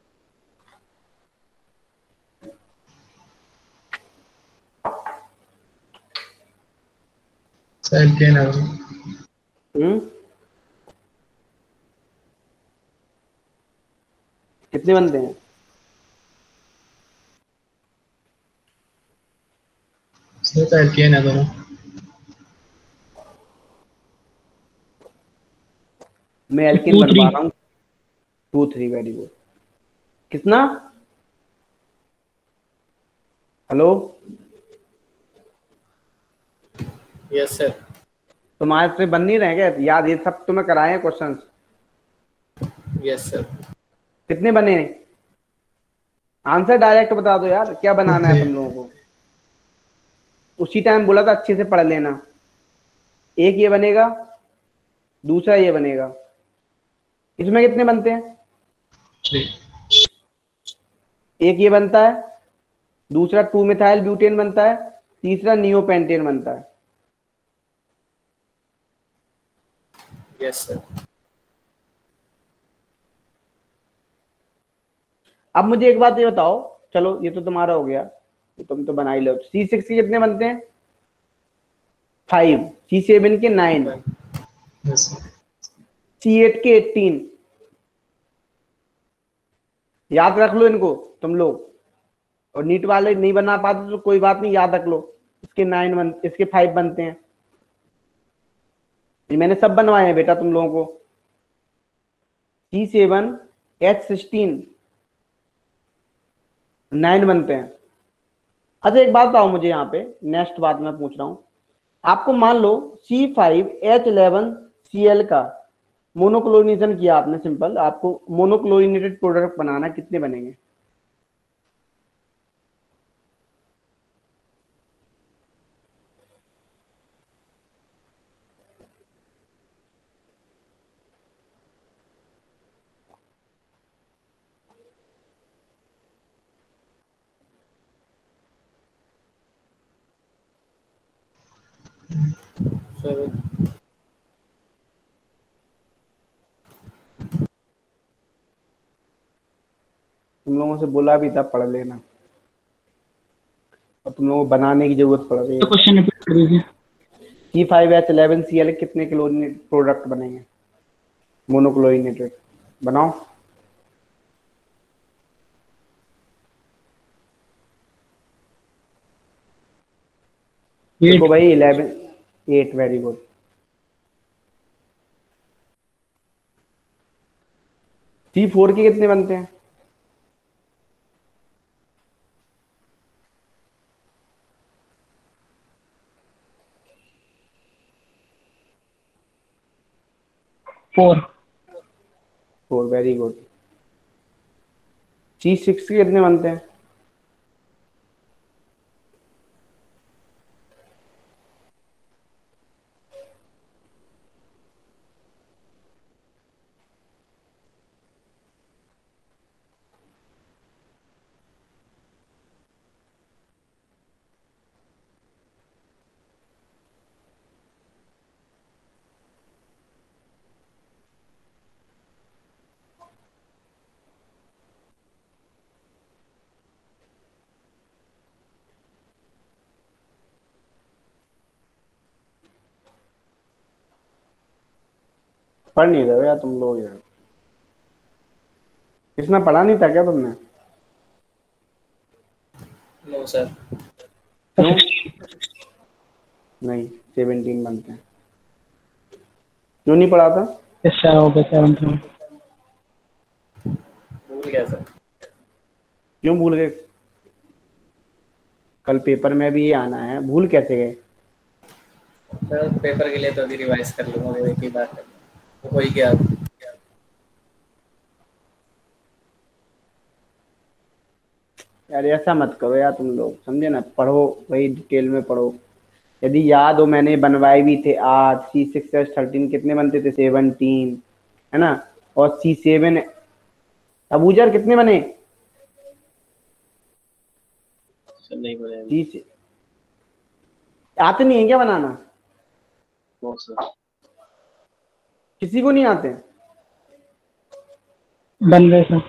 So alkane है वो. कितने बनते हैं? इसमें तो alkane है दोनों. मैं एल्किन 2 बनवा 3 रहा हूँ। 2 3, वेरी गुड। कितना? Hello, yes sir. तुम्हारे से बन नहीं रहे क्या याद? ये सब तुम्हें कराए हैं क्वेश्चंस। Yes sir. कितने बने? आंसर डायरेक्ट बता दो यार, क्या बनाना है 2 3. तुम लोगों को? उसी टाइम बोला था अच्छे से पढ़ लेना। एक ये बनेगा, दूसरा ये बनेगा। इसमें कितने बनते हैं? 3. एक ये बनता है, दूसरा 2 मिथाइल ब्यूटेन बनता है, तीसरा नियोपेंटेन बनता है। Yes sir. अब मुझे एक बात ये बताओ, चलो ये तो तुम्हारा हो गया, ये तुम तो बना ही लो। C6 के कितने बनते हैं? 5, C7 के 9, Yes. C8 के 18। याद रख लो इनको तुम लोग, और नीट वाले नहीं बना पाते तो कोई बात नहीं, याद रख लो। इसके 9 इसके 5 बनते हैं। ये मैंने सब बनवाए हैं बेटा तुम लोगों को। C7H16 9 बनते हैं। अच्छा एक बात बताओ मुझे, यहाँ पे नेक्स्ट बात मैं पूछ रहा हूँ, आपको मान लो C5H11Cl का मोनोक्लोरिनेशन किया आपने, सिंपल, आपको मोनोक्लोरिनेटेड प्रोडक्ट बनाना, कितने बनेंगे? सर तुम लोगों से बोला भी था पढ़ लेना, और तुम लोगों को बनाने की जरूरत पड़ रही है। क्वेश्चन रिपीट कर दीजिए। C5H11Cl कितने क्लोरीनेट प्रोडक्ट बनेंगे मोनोक्लोरिनेटेड? बनाओ। देखो भाई 11, 8, वेरी गुड। C4 के कितने बनते हैं? Four 4, very good. C6 के कितने बनते हैं? पढ़ नहीं रहे हो यार तुम लोग यार। इसमें पढ़ा नहीं था क्या तुमने? No sir. क्यों? नहीं, 17 बनते हैं। क्यों नहीं पढ़ा था? इससे हो गया 17। भूल गया सर। क्यों भूल गए? कल पेपर में भी ये आना है, भूल कैसे गए? सर पेपर के लिए तो अभी रिवाइज कर लूंगा, एक ही बार कर लूंगा। हो ही गया। यार ऐसा मत करो यार तुम लोग, समझे ना? पढ़ो, वही डिटेल में पढ़ो। यदि याद हो, मैंने बनवाए भी थे आज। C6H13 कितने बनते थे? 17, है ना? और C7 अबूजर कितने बने? सर नहीं बने। C आते नहीं है क्या बनाना? No sir. किसी को नहीं आते? बन गए सर।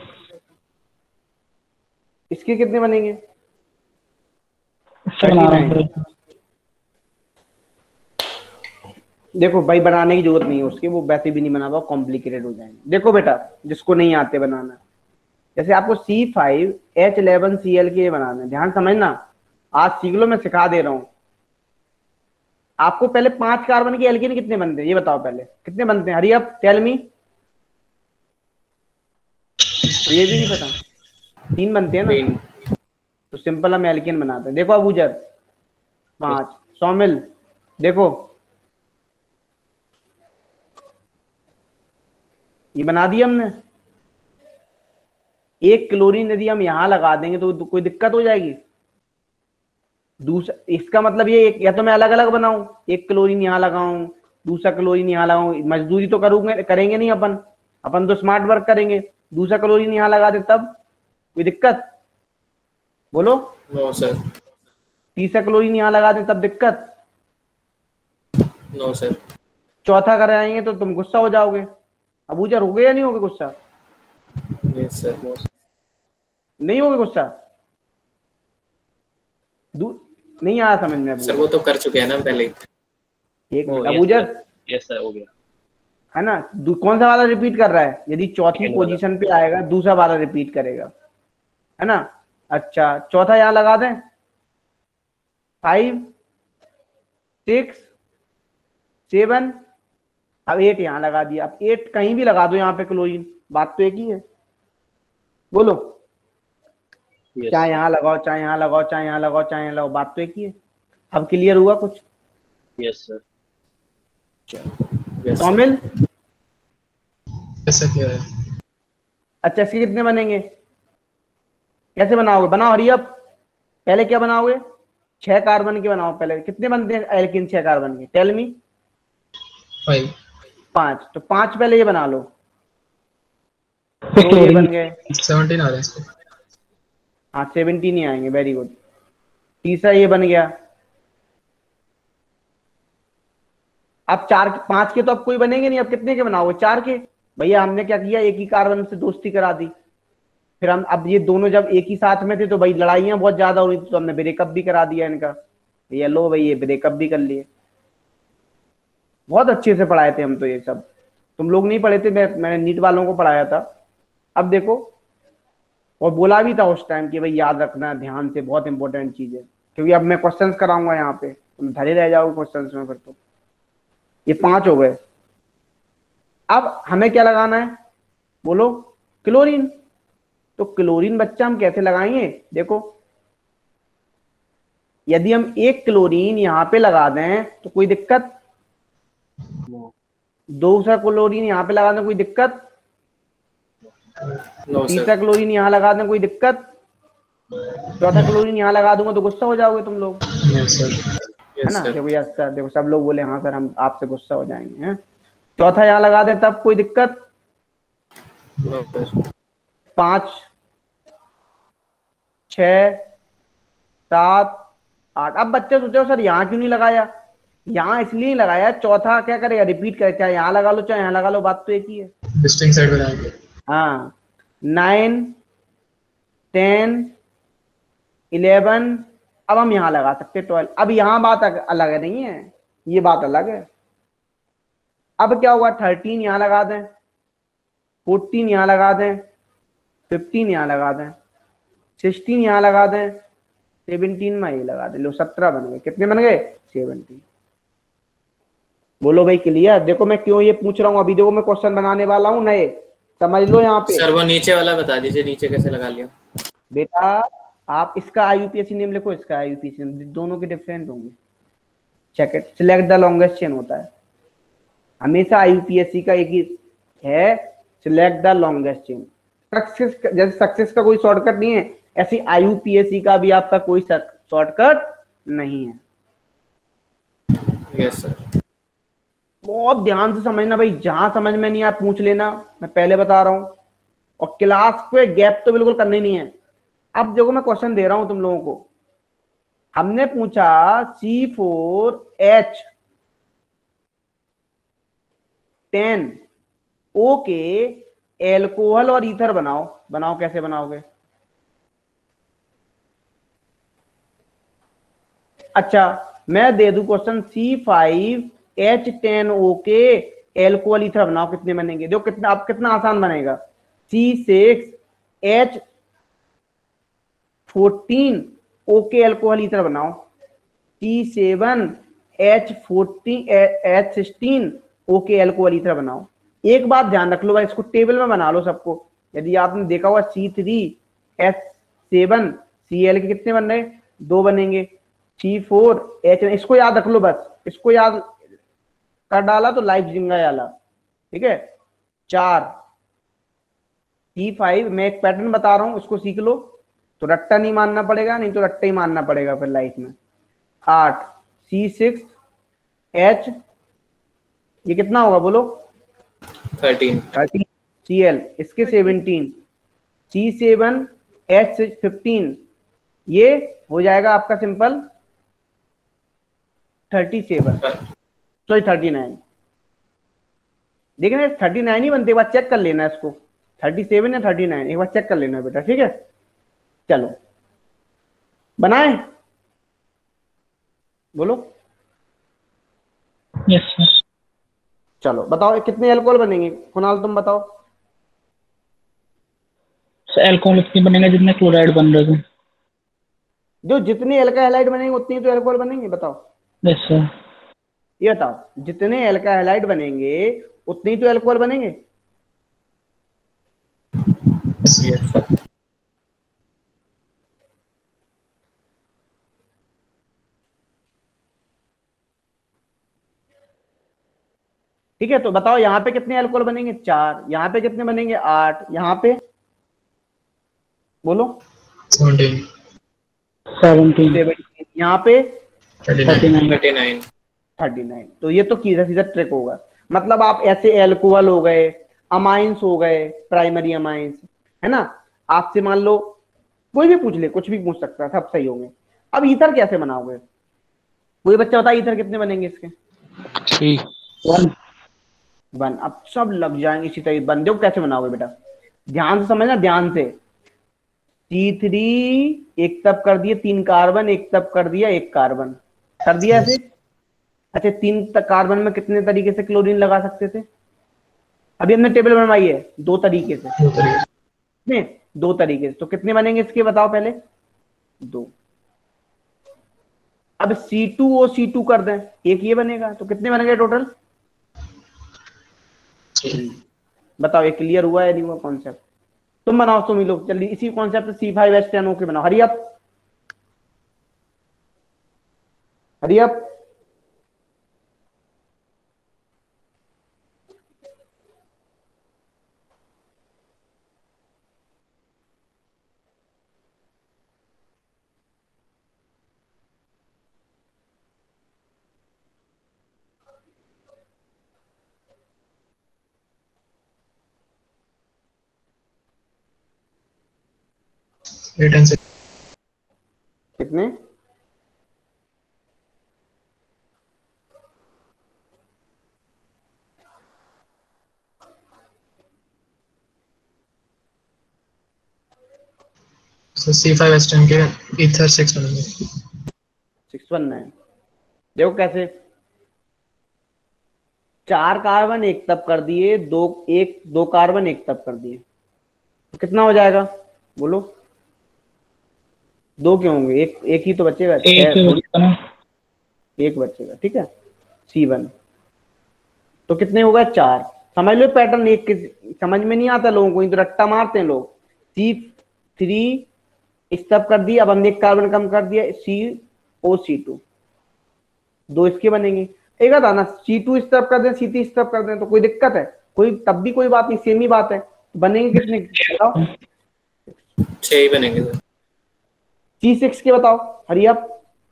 इसके कितने बनेंगे? इससे बना रहा हूँ 39। सर। देखो भाई, बनाने की जरूरत नहीं है उसकी, वो वैसे भी नहीं बना पाओ, कॉम्प्लिकेटेड हो जाएंगे। देखो बेटा, जिसको नहीं आते बनाना, जैसे आपको C5H11Cl के बनाना है, ध्यान समझना। आज सीख लो, मैं सिखा दे रहा हूं आपको। पहले 5 कार्बन के एल्कीन कितने बनते हैं ये बताओ, पहले कितने बनते हैं? Hurry up tell me. तो ये भी नहीं पता? 3 बनते हैं ना। तीन। तो सिंपल हम एल्कीन बनाते हैं। देखो अबूजर 5, सौमिल देखो ये बना दिया हमने। एक क्लोरीन यदि हम यहां लगा देंगे तो कोई दिक्कत हो जाएगी? दूसरा, इसका मतलब ये या तो मैं अलग अलग बनाऊं, एक क्लोरीन यहां लगाऊं, दूसरा क्लोरीन यहां लगाऊं, मजदूरी तो करेंगे नहीं अपन। अपन तो स्मार्ट वर्क करेंगे। दूसरा क्लोरीन यहां लगा दे तब कोई दिक्कत? बोलो। No sir. तीसरा क्लोरीन यहां लगा दे तब दिक्कत? No sir. चौथा कराएंगे तो तुम गुस्सा हो जाओगे। अबूजर हो गए या नहीं होगे गुस्सा? Yes sir. No sir. नहीं होगे गुस्सा? नहीं आया समझ में सर अबूजर? वो तो कर चुके हैं ना पहले ही। एक मिनट अबूजर, यस सर हो गया। है ना? कौन सा वाला रिपीट कर रहा है? यदि चौथी सेकंड वाला। पोजीशन पे आएगा दूसरा वाला रिपीट करेगा, है ना? अच्छा, चौथा यहां लगा दें। 5 6 7, अब 8 यहां लगा दिया। अब 8 कहीं भी लगा दो यहाँ पे क्लोरीन, बात तो एक ही है। बोलो, यस चाहे यहाँ लगाओ, चाहे यहाँ लगाओ, चाहे यहाँ लगाओ, चाहे यहाँ लगाओ, बात तो एक ही है। अब क्लियर हुआ कुछ? Yes sir. यस सौमिल, ऐसा क्या है? अच्छा इसके कितने बनेंगे? कैसे बनाओगे? बनाओ हरी अप। पहले क्या बनाओगे? 6 कार्बन के बनाओ। पहले कितने बनते हैं एल्किन 6 कार्बन के? Tell me. 5। 5। तो 5 पहले ये बना लो। 2 ये बन गए। 17 आ रहे हैं इसको। हाँ 17 ही आएंगे, वेरी गुड। तीसरा ये बन गया। अब 4 5 के तो अब कोई बनेंगे नहीं। अब कितने के बनाओगे? 4 के। भैया हमने क्या किया, एक ही कार्बन से दोस्ती करा दी। फिर हम, अब ये दोनों जब एक ही साथ में थे तो भाई लड़ाइयां बहुत ज्यादा हो रही थी, तो हमने ब्रेकअप भी करा दिया इनका। ये लो भाई, ये ब्रेकअप भी कर लिए। बहुत अच्छे से पढ़ाए थे हम तो ये सब। तुम लोग नहीं पढ़े थे, मैंने नीट वालों को पढ़ाया था। अब देखो, और बोला भी था उस टाइम कि भाई याद रखना ध्यान से, बहुत इंपॉर्टेंट चीज है। क्योंकि अब मैं क्वेश्चंस कराऊंगा यहाँ पे, तुम धरे रह जाओगे क्वेश्चंस में फिर तो। ये 5 हो गए। अब हमें क्या लगाना है? बोलो। क्लोरीन। तो क्लोरीन बच्चा हम कैसे लगाएंगे? देखो, यदि हम एक क्लोरीन यहां पे लगा दें तो कोई दिक्कत? दूसरा क्लोरीन यहां पे लगा दें कोई दिक्कत? नो तीसरा सर। क्लोरीन यहां लगा दें कोई दिक्कत? चौथा क्लोरीन यहां लगा दूंगा तो गुस्सा हो जाओगे तुम लोग, नो सर। है यस ना? सर। देखो यस सर, देखो सब लोग बोले हाँ सर, हम आपसे गुस्सा हो जाएंगे, हैं? चौथा यहां लगा दें तब कोई दिक्कत? No sir. 5 6 7 8। अब बच्चे सोचो सर यहाँ क्यों नहीं लगाया? यहाँ इसलिए नहीं लगाया, चौथा क्या करेगा? रिपीट करेगा। चाहे यहाँ लगा लो चाहे यहाँ लगा लो, बात तो एक ही है। डिस्टिंग साइड बनाएंगे। हाँ 9 10 11, अब हम यहाँ लगा सकते 12। अब यहाँ बात अलग है, नहीं है? ये बात अलग है। अब क्या हुआ? 13 यहाँ लगा दें, 14 यहाँ लगा दें, 15 यहाँ लगा दें, 16 यहाँ लगा दें, 17 में ये लगा दें, लो 17 बन गए। कितने बन गए? 17। बोलो भाई क्लियर? देखो मैं क्यों ये पूछ रहा हूँ, अभी देखो मैं क्वेश्चन बनाने वाला हूँ नए, समझ लो यहाँ पे। सर वो नीचे वाला बता दीजिए, नीचे कैसे लगा लिया? बेटा आप इसका आईयूपीएसी नेम लिखो, इसका आईयूपीएसी नेम, दोनों के डिफरेंट होंगे। Check it, select the longest chain होता है हमेशा आईयूपीएसी का एक ही है, select the longest chain. Success, जैसे सक्सेस का कोई शॉर्टकट नहीं है, ऐसे आईयूपीएसी का भी आपका कोई शॉर्टकट नहीं है। Yes sir. बहुत ध्यान से समझना भाई, जहां समझ में नहीं आप पूछ लेना, मैं पहले बता रहा हूं। और क्लास पे गैप तो बिल्कुल करनी नहीं है। अब देखो मैं क्वेश्चन दे रहा हूं तुम लोगों को, हमने पूछा C4H10O के एल्कोहल और ईथर बनाओ। बनाओ, कैसे बनाओगे? अच्छा मैं दे दूं क्वेश्चन, C5H10O के एल्कोहल ईथर बनाओ, कितने बनेंगे? देखो कितना, अब कितना आसान बनेगा। C6H14O के एल्कोहल ईथर बनाओ, C7H16O के एल्कोहल ईथर बनाओ। एक बात ध्यान रख लो भाई, इसको टेबल में बना लो सबको। यदि आपने देखा हुआ C3H7Cl के कितने बन रहे? 2 बनेंगे। C4H, इसको याद रख लो बस, इसको याद कर डाला तो लाइफ जिंगा वाला, ठीक है। 4 C5, मैं एक पैटर्न बता रहा हूं, उसको सीख लो तो रट्टा नहीं मानना पड़ेगा, नहीं तो रट्टा ही मानना पड़ेगा फिर लाइफ में। 8 C6H, ये कितना होगा बोलो? 13 Cl, इसके 17, C7H15, ये हो जाएगा आपका सिंपल 37, सॉरी 39। देखना 39 ही बनते, एक बार चेक कर लेना इसको, 37 या 39 एक बार चेक कर लेना बेटा, ठीक है। चलो बनाए, बोलो। Yes sir. चलो बताओ कितने अल्कोहल बनेंगे, कुणाल तुम बताओ। एल्कोहल इतने बनेंगे जितने क्लोराइड बन रहे थे। जो जितने एल्का हैलाइड बनेंगे उतने तो अल्कोहल बनेंगे, बताओ। Yes sir. ये बताओ, जितने एल्का हैलाइड बनेंगे उतने ही तो अल्कोहल बनेंगे। Yes sir. ठीक है, तो बताओ यहाँ पे कितने अल्कोहल बनेंगे? 4। यहाँ पे कितने बनेंगे? 8। यहाँ पे बोलो। 17, 17, यहाँ पे 39, 39। तो ये तो सीधा सीधा ट्रिक होगा। मतलब आप ऐसे एल्कोहल हो गए, अमाइंस हो गए, प्राइमरी अमाइंस, है ना। आपसे मान लो कोई भी पूछ ले, कुछ भी पूछ सकता है, सब सही होंगे। अब ईथर कैसे बनाओगे? कोई बच्चा बता ईथर कितने बनेंगे इसके? 3 1। अब सब लग जाएंगे इसी तरह। बंदे को कैसे बनाओगे बेटा? ध्यान से समझना, ध्यान से। C3 एक तब कर दिए 3 कार्बन, एक तब कर दिया 1 कार्बन, कर दिया ऐसे। अच्छा 3 कार्बन में कितने तरीके से क्लोरीन लगा सकते थे? अभी हमने टेबल बनवाई है 2 तरीके से, 2 तरीके। नहीं 2 तरीके से। तो कितने बनेंगे इसके बताओ पहले? 2। अब C2O कर दें, एक ये बनेगा, तो कितने बनेंगे टोटल? 3। बताओ ये क्लियर हुआ या नहीं हुआ कॉन्सेप्ट? तुम बनाओ, तुम ही लोग जल्दी इसी कॉन्सेप्ट C5H10O के बनाओ। Hurry up, hurry up. कितने? So C5H10 के ईथर 6 बनेंगे। 619। देखो कैसे, 4 कार्बन एक तब कर दिए, 2 कार्बन एक तब कर दिए, तो कितना हो जाएगा बोलो? 2 क्यों होंगे? एक एक ही तो बचेगा, एक से बचता ना। एक बचेगा, ठीक है। C1 तो कितने हो गए? 4। समझ लो पैटर्न, एक समझ में नहीं आता लोगों को, ये तो रट्टा मारते हैं लोग। C3 स्टब कर दिया, अब हमने एक कार्बन कम कर दिया, COC2, 2 इसके बनेंगे। एक आता ना C2 स्टब कर दें, C3 स्टब कर दें, तो कोई दिक्कत है? कोई, तब भी कोई बात नहीं, सेम ही बात है। बनेंगे कितने बताओ? 6 ही बनेंगे सर। C6 के बताओ, हरी अप।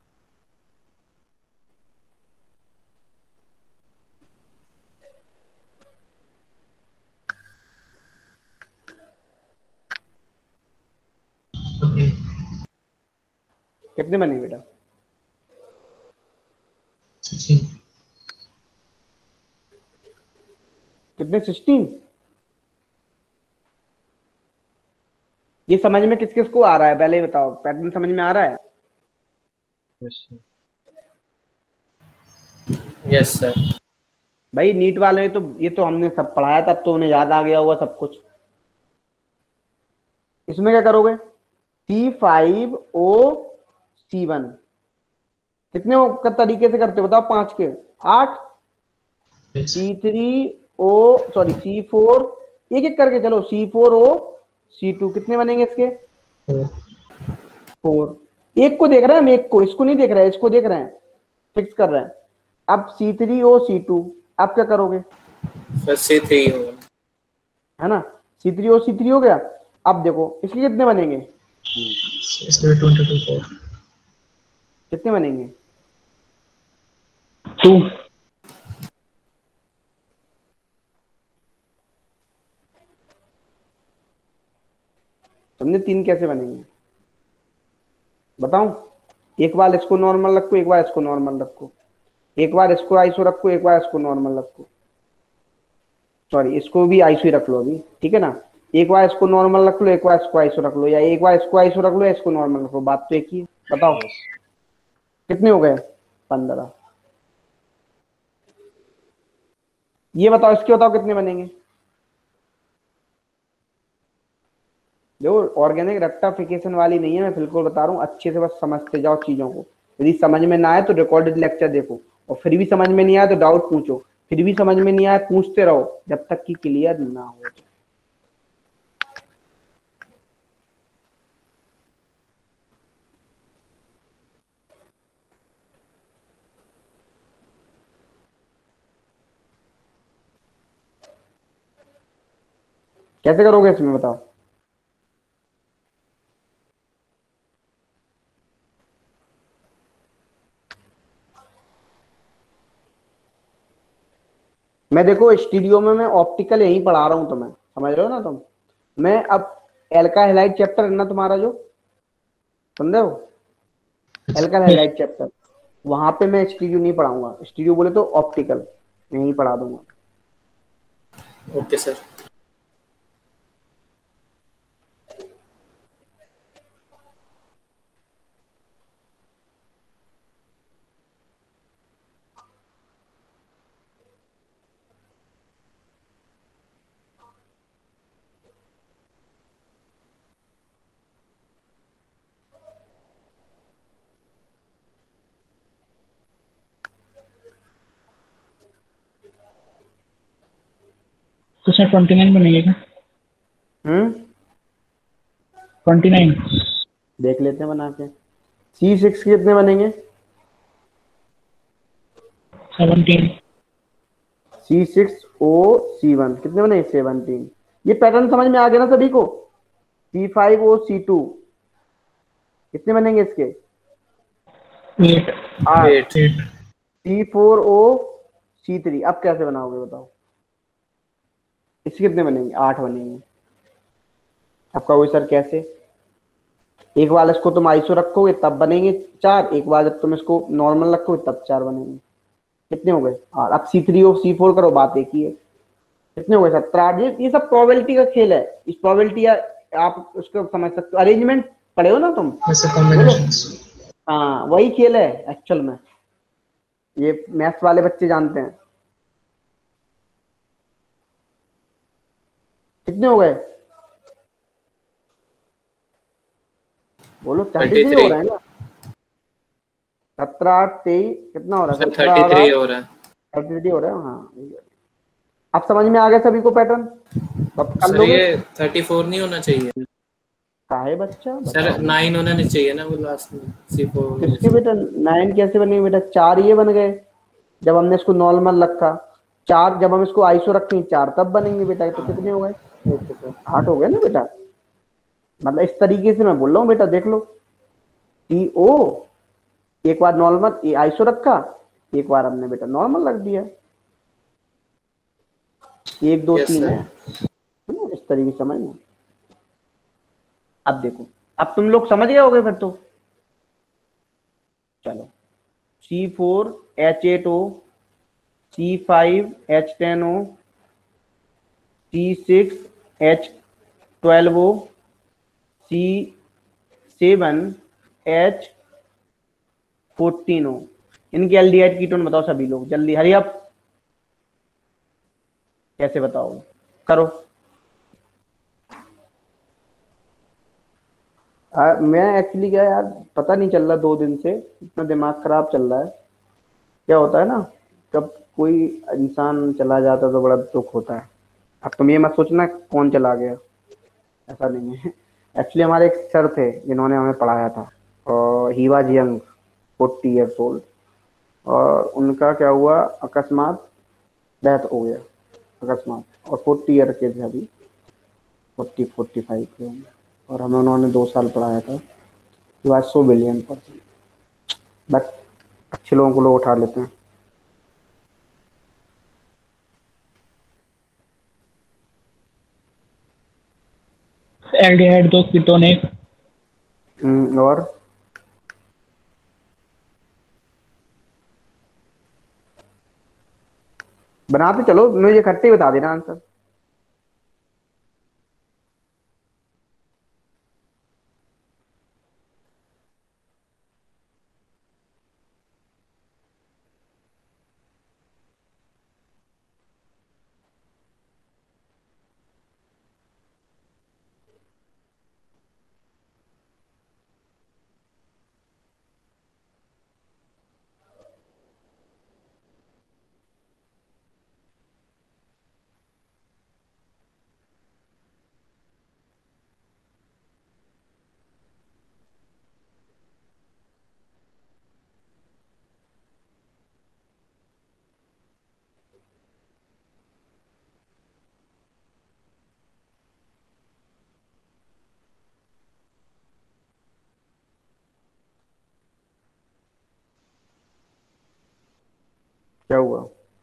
कितने बनेंगे बेटा? 16. कितने? 16। ये समझ में किस किस को आ रहा है पहले ही बताओ, पैटर्न समझ में आ रहा है? Yes sir. Yes sir. भाई नीट वाले तो ये तो हमने सब पढ़ाया, तब तो उन्हें याद आ गया हुआ सब कुछ। इसमें क्या करोगे? C5OC1 कितने का तरीके से करते हो बताओ? 5 के 8। Yes. C4, एक एक करके चलो। C4OC2 कितने बनेंगे इसके? 4. 4। एक को देख रहे हैं हम, एक को, इसको नहीं देख रहे हैं, इसको देख रहे हैं, फिक्स कर रहे हैं। अब C3OC2 आप क्या करोगे? सर C3 होगा। है ना, C3OC3 हो गया। अब देखो इसके कितने बनेंगे? इसके 22 4. कितने बनेंगे? 2। समझे? 3 कैसे बनेंगे बताऊं? एक बार इसको नॉर्मल रखो, एक बार इसको नॉर्मल रखो, एक बार इसको आइसो रखो, एक बार इसको नॉर्मल रखो। सॉरी, इसको भी आइसो ही रख लो अभी, ठीक है ना। एक बार इसको नॉर्मल रख लो, एक बार इसको आइसो रख लो, या एक बार इसको आइसो रख लो या इसको नॉर्मल रख लो, बात तो एक ही है। बताओ कितने हो गए? 15। ये बताओ, इसके बताओ कितने बनेंगे? देखो ऑर्गेनिक रेक्टाफिकेशन वाली नहीं है, मैं बिल्कुल बता रहा हूँ, अच्छे से बस समझते जाओ चीजों को। यदि समझ में ना आए तो रिकॉर्डेड लेक्चर देखो, और फिर भी समझ में नहीं आया तो डाउट पूछो, फिर भी समझ में नहीं आया पूछते रहो जब तक कि क्लियर ना हो। कैसे करोगे इसमें बताओ? मैं देखो स्टूडियो में मैं ऑप्टिकल यही पढ़ा रहा हूँ तुम्हें, समझ रहे हो ना तुम? मैं अब एल्का हैलाइड चैप्टर है ना तुम्हारा, जो सुन रहे हो, एल्का हैलाइड चैप्टर, वहां पे मैं स्टूडियो नहीं पढ़ाऊंगा। स्टूडियो बोले तो ऑप्टिकल यही पढ़ा दूंगा। Okay sir. तो उसमें 29 बनेंगे क्या? 29। देख लेते हैं बना के। C6 के कितने बनेंगे? 17। C6OC1 कितने बने? 17। ये पैटर्न समझ में आ गया ना सभी को? C5OC2 कितने बनेंगे इसके? 8। 8। 8. C4OC3 अब कैसे बनाओगे बताओ? इसके कितने बनेंगे? 8 बनेंगे। आपका वही सर कैसे? एक बार इसको तुम आइसो रखोगे तब बनेंगे 4, एक बार जब तुम इसको नॉर्मल रखोगे तब 4 बनेंगे। कितने हो गए? 8। अब C3OC4 करो, बात एक ही है। कितने हो गए? 17। ये सब प्रोबेबिलिटी का खेल है, इस प्रोबेबिलिटी आप उसको समझ सकते हो। अरेंजमेंट पढ़े हो ना तुम? वैसे combinations. हाँ वही खेल है एक्चुअल में, ये मैथ्स वाले बच्चे जानते हैं। कितने हो गए? बोलो 33 हो 23 रहा है ना, 17 23 कितना हो रहा है, सर 17 और 33 हो रहा है 33 हो रहा है। हाँ अब समझ में आ गया सभी को पैटर्न, अब कर सर। लोगे। ये 34 नहीं होना चाहिए काहे बच्चा सर, बताओ। 9 होना नहीं चाहिए ना वो लास्ट में, C4 होना किसके चाहिए। बेटा 9 कैसे बनेंगे बेटा, 4 ये बन गए जब हमने इसको नॉर्मल रखा, 4 जब हम इसको आइसो रखेंगे 4 तब बनेंगे बेटा, तो कितने हो गए, ओके सर। 8 हो गए ना बेटा। मतलब इस तरीके से मैं बोल रहा हूँ बेटा, देख लो टी ओ, एक बार नॉर्मल ये आइसो रखा, एक बार हमने बेटा नॉर्मल रख दिया, 1 2 यस 3 सर। है ना, इस तरीके से समझना। अब देखो, अब तुम लोग समझ गए होगे फिर तो। चलो C4H8O, C5H10O, C6H12O, C7H14O, इनकी एल्डिहाइड कीटोन बताओ सभी लोग जल्दी, हरी अप। कैसे बताओगे, करो। मैं एक्चुअली क्या है यार, पता नहीं चल रहा 2 दिन से, इतना दिमाग खराब चल रहा है। क्या होता है ना, जब कोई इंसान चला जाता है तो बड़ा दुख होता है। अब तुम ये मत सोचना कौन चला गया, ऐसा नहीं है। एक्चुअली हमारे एक सर थे जिन्होंने हमें पढ़ाया था, और he was young, 40 years old, और उनका क्या हुआ, अकस्मात डेथ हो गया, अकस्मात, और 40 year के थे अभी, 40-45 के होंगे, और हमें उन्होंने 2 साल पढ़ाया था। He was so brilliant person, but अच्छे लोगों को लोग उठा लेते हैं। Aldehyde 2 ketone 1। और बनाते चलो, मुझे इकट्ठे बता देना आंसर। क्या हुआ,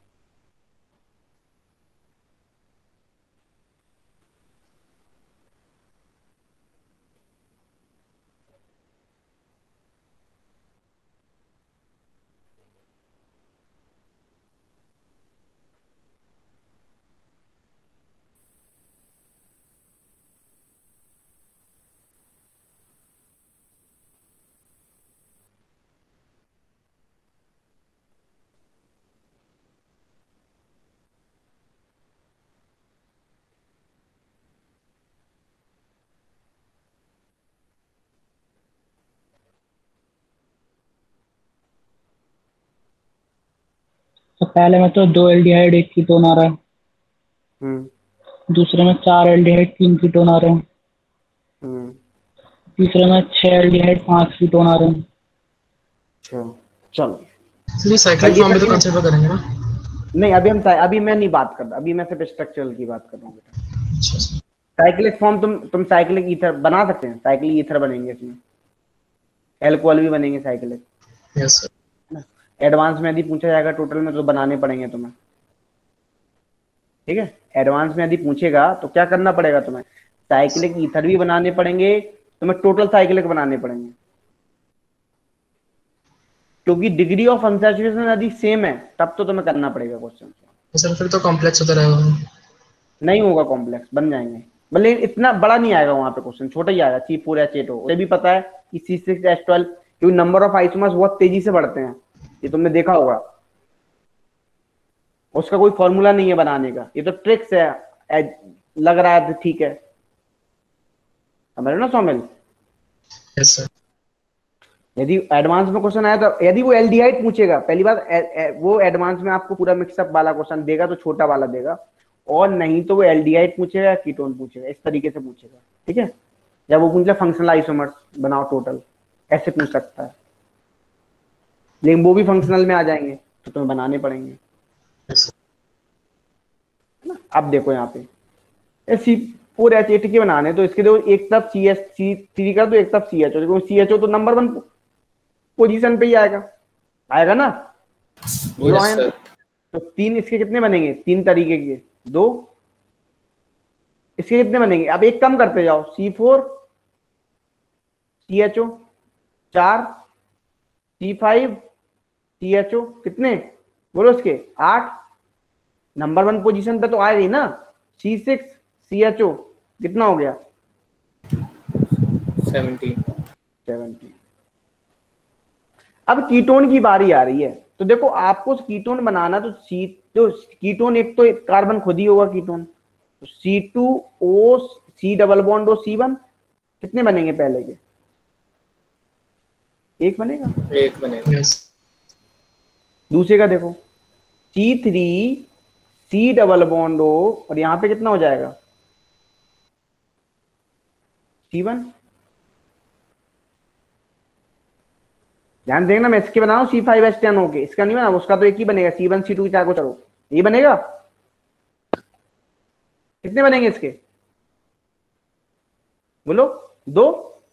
तो पहले में तो 2 एल्डिहाइड 1 कीटोन आ रहा है, हम्म दूसरे में 4 एल्डिहाइड 3 कीटोन आ रहे हैं, हम्म तीसरे में 6 एल्डिहाइड 5 कीटोन आ रहे हैं। अच्छा चलो, ये साइक्लिक भाई ये फॉर्म भी तो सभी, कंसीडर करेंगे ना। नहीं अभी मैं नहीं बात कर रहा, अभी मैं सिर्फ स्ट्रक्चरल की बात कर रहा हूँ बेटा। अच्छा सर। साइक्लिक फॉर्म तुम साइक्लिक ईथर बना सकते हैं, साइक्लिक ईथर बनेंगे इसमें, एल्कोहल भी बनेंगे साइक्लिक। Yes sir. एडवांस में यदि पूछा जाएगा टोटल में तो बनाने पड़ेंगे तुम्हें, ठीक है। एडवांस में यदि पूछेगा तो क्या करना पड़ेगा तुम्हें, साइक्लिक ईथर भी बनाने पड़ेंगे, तुम्हें टोटल साइक्लिक बनाने पड़ेंगे, क्योंकि डिग्री ऑफ अनसैचुरेशन यदि सेम है तब तो तुम्हें करना पड़ेगा क्वेश्चन। तो सर फिर तो कॉम्प्लेक्स होता रहेगा। नहीं होगा कॉम्प्लेक्स, बन जाएंगे, भले इतना बड़ा नहीं आएगा वहां पे क्वेश्चन, छोटा ही आएगा, C4H8 हो, उसे भी पता है कि C6H12, क्योंकि नंबर ऑफ आइसोमर्स बहुत तेजी से बढ़ते हैं, ये तुमने देखा होगा, उसका कोई फॉर्मूला नहीं है बनाने का, ये तो ट्रिक्स है, लग रहा है तो ठीक है, समझ रहे हो ना सौमिल। Yes sir. यदि एडवांस में क्वेश्चन आया तो यदि वो एल्डिहाइड पूछेगा, पहली बात वो एडवांस में आपको पूरा मिक्सअप वाला क्वेश्चन देगा तो छोटा वाला देगा, और नहीं तो वो एल्डिहाइड पूछेगा, कीटोन पूछेगा, इस तरीके से पूछेगा। ठीक है, जब वो पूछ ले फंक्शनल आइसोमर्स बनाओ टोटल, ऐसे पूछ सकता है, लेकिन वो भी फंक्शनल में आ जाएंगे तो तुम्हें बनाने पड़ेंगे। यस है ना? अब देखो यहाँ पे C4H8 के बनाने, तो इसके देखो एक तरफ CH3 का, तो एक तरफ CHO, देखो CHO तो नंबर 1 पोजीशन पे ही आएगा, आएगा ना। बोलो यस आयन। सर। तो 3 इसके कितने बनेंगे, 3 तरीके के, 2 इसके कितने बनेंगे, अब एक कम करते जाओ, C4 CHO 4 C5 CHO कितने, बोलो इसके 8, नंबर 1 पोजीशन पे तो आ गई ना। C6 CHO कितना हो गया, 17। अब कीटोन की बारी आ रही है, तो देखो आपको कीटोन बनाना, तो जो कीटोन एक तो कार्बन खुद ही होगा कीटोन, तो C2O C double bond O C1 कितने बनेंगे पहले के, एक बनेगा। एक बनेगा। यस दूसरे का देखो C3 C double bond O, और यहाँ पे कितना हो जाएगा C1। ध्यान देना, मैं इसके बना रहा हूँ C5H10 होके, इसका नहीं बना, उसका तो एक ही बनेगा, C1 C2 चार को चलो, ये बनेगा। कितने बनेंगे इसके, बोलो 2।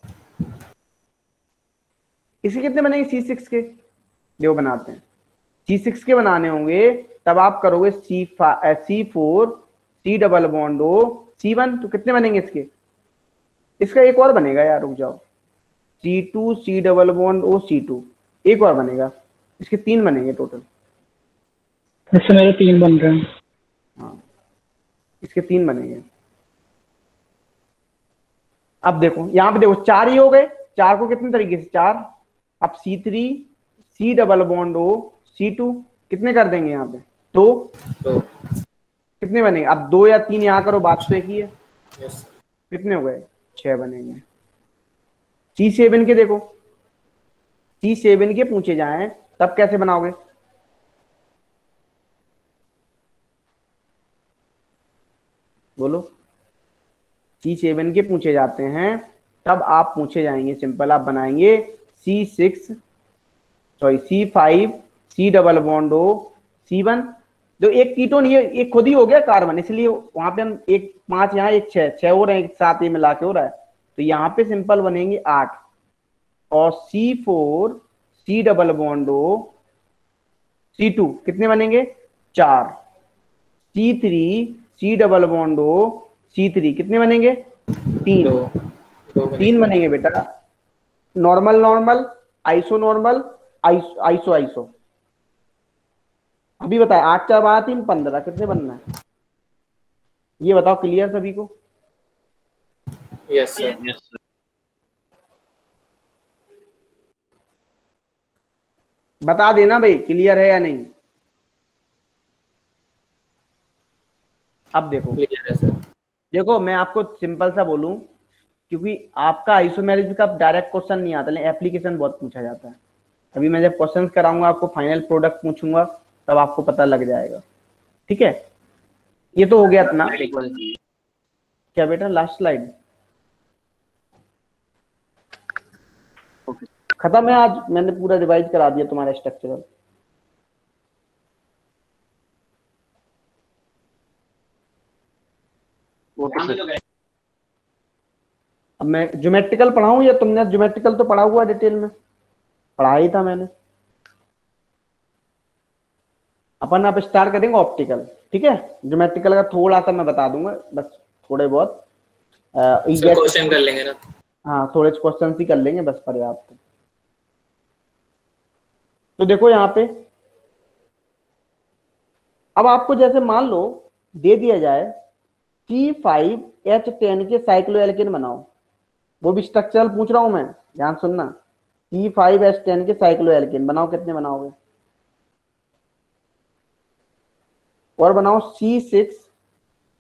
इसके कितने बनेंगे C6 के, देखो बनाते हैं, C6 के बनाने होंगे तब आप करोगे C4 C double bond O C1, तो कितने बनेंगे इसके, इसका एक और बनेगा यार, रुक जाओ, C2 C double bond O C2 एक और बनेगा, इसके 3 बनेंगे टोटल। इससे मेरे 3 बन रहे हैं। हाँ, इसके 3 बनेंगे। अब देखो यहाँ पे देखो 4 ही हो गए, 4 को कितने तरीके से 4, अब C3 C double bond O C2 कितने कर देंगे यहाँ पे, 2 कितने बनेंगे, अब 2 या 3 यहाँ करो, बात तो एक ही है। यस। कितने हो गए, 6 बनेंगे। C7 के देखो, C7 के पूछे जाएं तब कैसे बनाओगे, बोलो। C7 के पूछे जाते हैं तब आप पूछे जाएंगे, सिंपल आप बनाएंगे C5 C double bond O C1, जो एक कीटोन ये एक खुद ही हो गया कार्बन, इसलिए वहां पे हम एक 5 यहाँ एक 6 हो रहे हैं, एक 7 ये मिला के हो रहा है, तो यहाँ पे सिंपल बनेंगे 8, और C4 C double bond O C2 कितने बनेंगे 4, C3 C double bond O C3 कितने बनेंगे 3, 3 बनेंगे बेटा, normal normal iso normal iso iso. अभी बताए 8 4 12 3 15 कितने बनना है, ये बताओ, क्लियर सभी को। Yes sir. बता देना भाई क्लियर है या नहीं। अब देखो, क्लियर है सर। देखो मैं आपको सिंपल सा बोलूं, क्योंकि आपका आइसोमेरिज्म का डायरेक्ट क्वेश्चन नहीं आता, लेकिन एप्लीकेशन बहुत पूछा जाता है। अभी मैं जब क्वेश्चन कराऊंगा, आपको फाइनल प्रोडक्ट पूछूंगा, तब आपको पता लग जाएगा। ठीक है, ये तो हो गया अपना, क्या बेटा लास्ट स्लाइड खत्म है, आज मैंने पूरा रिवाइज करा दिया तुम्हारा स्ट्रक्चरल। अब मैं ज्योमेट्रिकल पढ़ाऊं या तुमने ज्योमेट्रिकल तो पढ़ा हुआ डिटेल में, पढ़ा ही था मैंने। अपन आप स्टार्ट करेंगे ऑप्टिकल, ठीक है। ज्योमेट्रिकल का थोड़ा सा मैं बता दूंगा, बस थोड़े बहुत क्वेश्चन कर लेंगे ना। हाँ, थोड़े क्वेश्चन ही कर लेंगे, बस पर्याप्त। तो देखो यहाँ पे, अब आपको जैसे मान लो दे दिया जाए C5H10 के साइक्लोएल्केन बनाओ, वो भी स्ट्रक्चरल पूछ रहा हूं मैं, ध्यान सुनना। C5H10 के साइक्लोएल्केन बनाओ, कितने बनाओगे, और बनाओ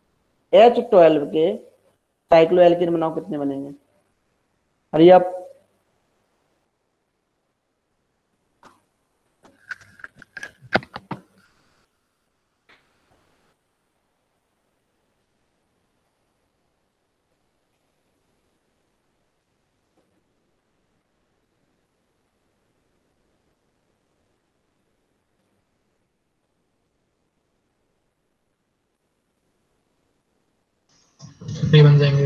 C6H12 के साइक्लोएल्केन बनाओ, कितने बनेंगे। अरे अब 3 बन जाएंगे।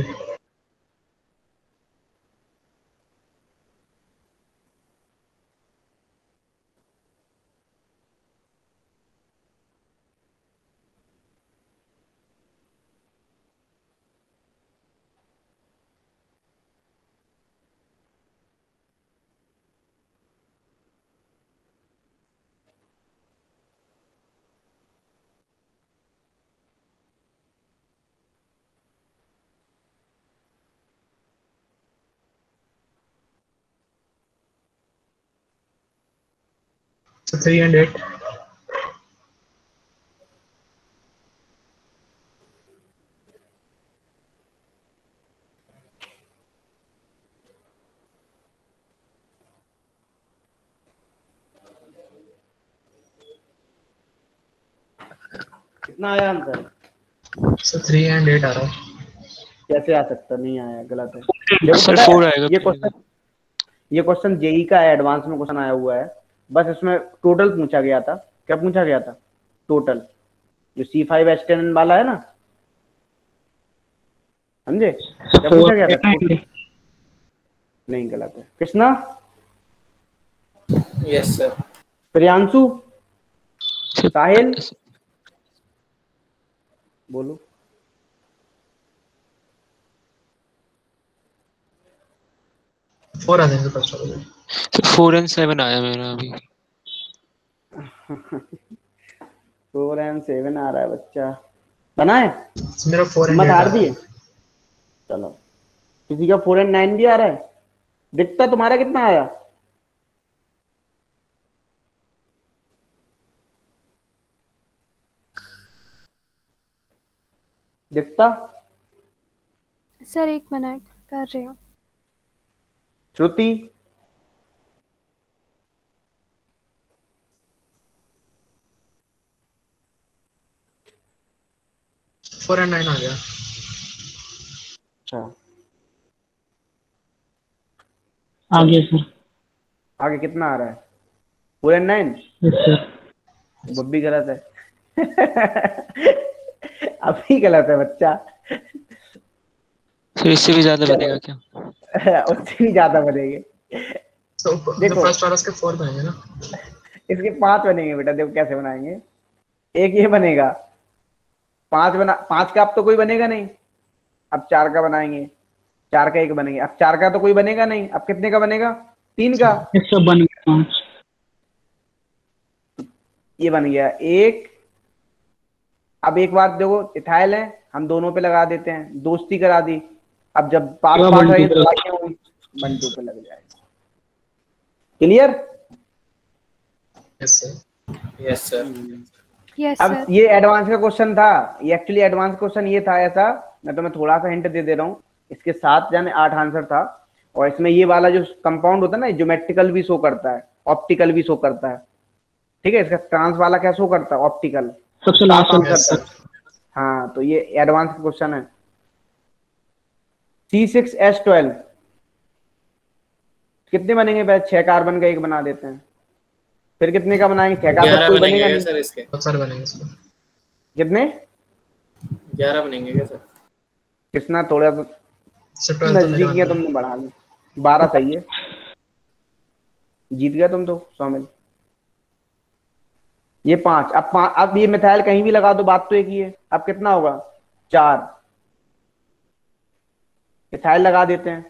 So 3 and 8. कितना आया आंसर? So 3 and 8 आ रहा है। कैसे आ सकता? नहीं आया, गलत है। देखो सर पता है, 4 आएगा। ये क्वेश्चन जेई का है, एडवांस में क्वेश्चन आया हुआ है। बस इसमें टोटल पूछा गया था। क्या पूछा गया था? टोटल। जो C5H10 वाला है ना, समझे? क्या पूछा गया था? नहीं, गलत है। Krishna, yes sir. प्रियांशु, साहिल, बोलो। 4 आ जाएंगे फर्स्ट वाले। 4 and 7 आया मेरा अभी। 4 and 7 आ रहा है बच्चा। बना है? मेरा 4 and हिम्मत 8 आ हार रहा दी है। है? चलो, किसी का 4 and 9 भी आ रहा है? दिखता तुम्हारा कितना आया? दिखता? सर 1 मिनट कर रही हूँ। श्रुति, 4 and 9 आ गया। अच्छा, आगे सर। आगे कितना आ रहा है? 4 and 9? Yes sir. वो भी गलत है। अभी गलत है बच्चा। फिर इससे भी ज्यादा बनेगा क्या? उससे भी ज्यादा बनेंगे। So देखो, फर्स्ट वाला इसके 4 बनेंगे ना। इसके 5 बनेंगे बेटा। देखो कैसे बनाएंगे। एक ये बनेगा, 5 का अब तो कोई बनेगा नहीं। अब 4 का बनाएंगे, 4 का एक बनेंगे। अब 4 का तो कोई बनेगा नहीं। अब कितने का बनेगा? 3 का। इसका बन गया 5। ये बन गया एक। अब एक बात देखो, इथाइल है, हम दोनों पे लगा देते हैं, दोस्ती करा दी। अब जब पास क्या पास बंटू रहे पे? दवाइयां हुई, बंटू पे लग जाएगा। Clear? Yes sir. Yes sir. Yes अब सर। ये एडवांस का क्वेश्चन था। ये एक्चुअली एडवांस क्वेश्चन ये था ऐसा, मैं तुम्हें थोड़ा सा हिंट दे रहा हूँ। इसके 7 यानी 8 आंसर था। और इसमें ये वाला जो कंपाउंड होता है ना, ज्योमेट्रिकल भी शो करता है, ऑप्टिकल भी शो करता है। ठीक है, इसका ट्रांस वाला क्या शो करता है? ऑप्टिकल। सबसे 7 लास्ट आंसर Yes, था। sir. हाँ, तो ये एडवांस का क्वेश्चन है। C6H12 कितने बनेंगे? पहले 6 कार्बन का एक बना देते हैं। फिर कितने का बनाएंगे? 6 कार्बन 11 कोई बनेंगे बनेगा क्या नहीं। सर इसके? बहुत सारे बनेंगे इसमें। कितने? 11 बनेंगे क्या सर? कितना? थोड़ा तो So 12 तो मेरे नजदीक मन है, में। तुमने बढ़ा ली। 12 सही है। जीत गया तुम तो शामिल। ये 5। अब ये मिथाइल कहीं भी लगा दो, बात तो एक ही है। अब कितना होगा? 4। मिथाइल लगा देते हैं।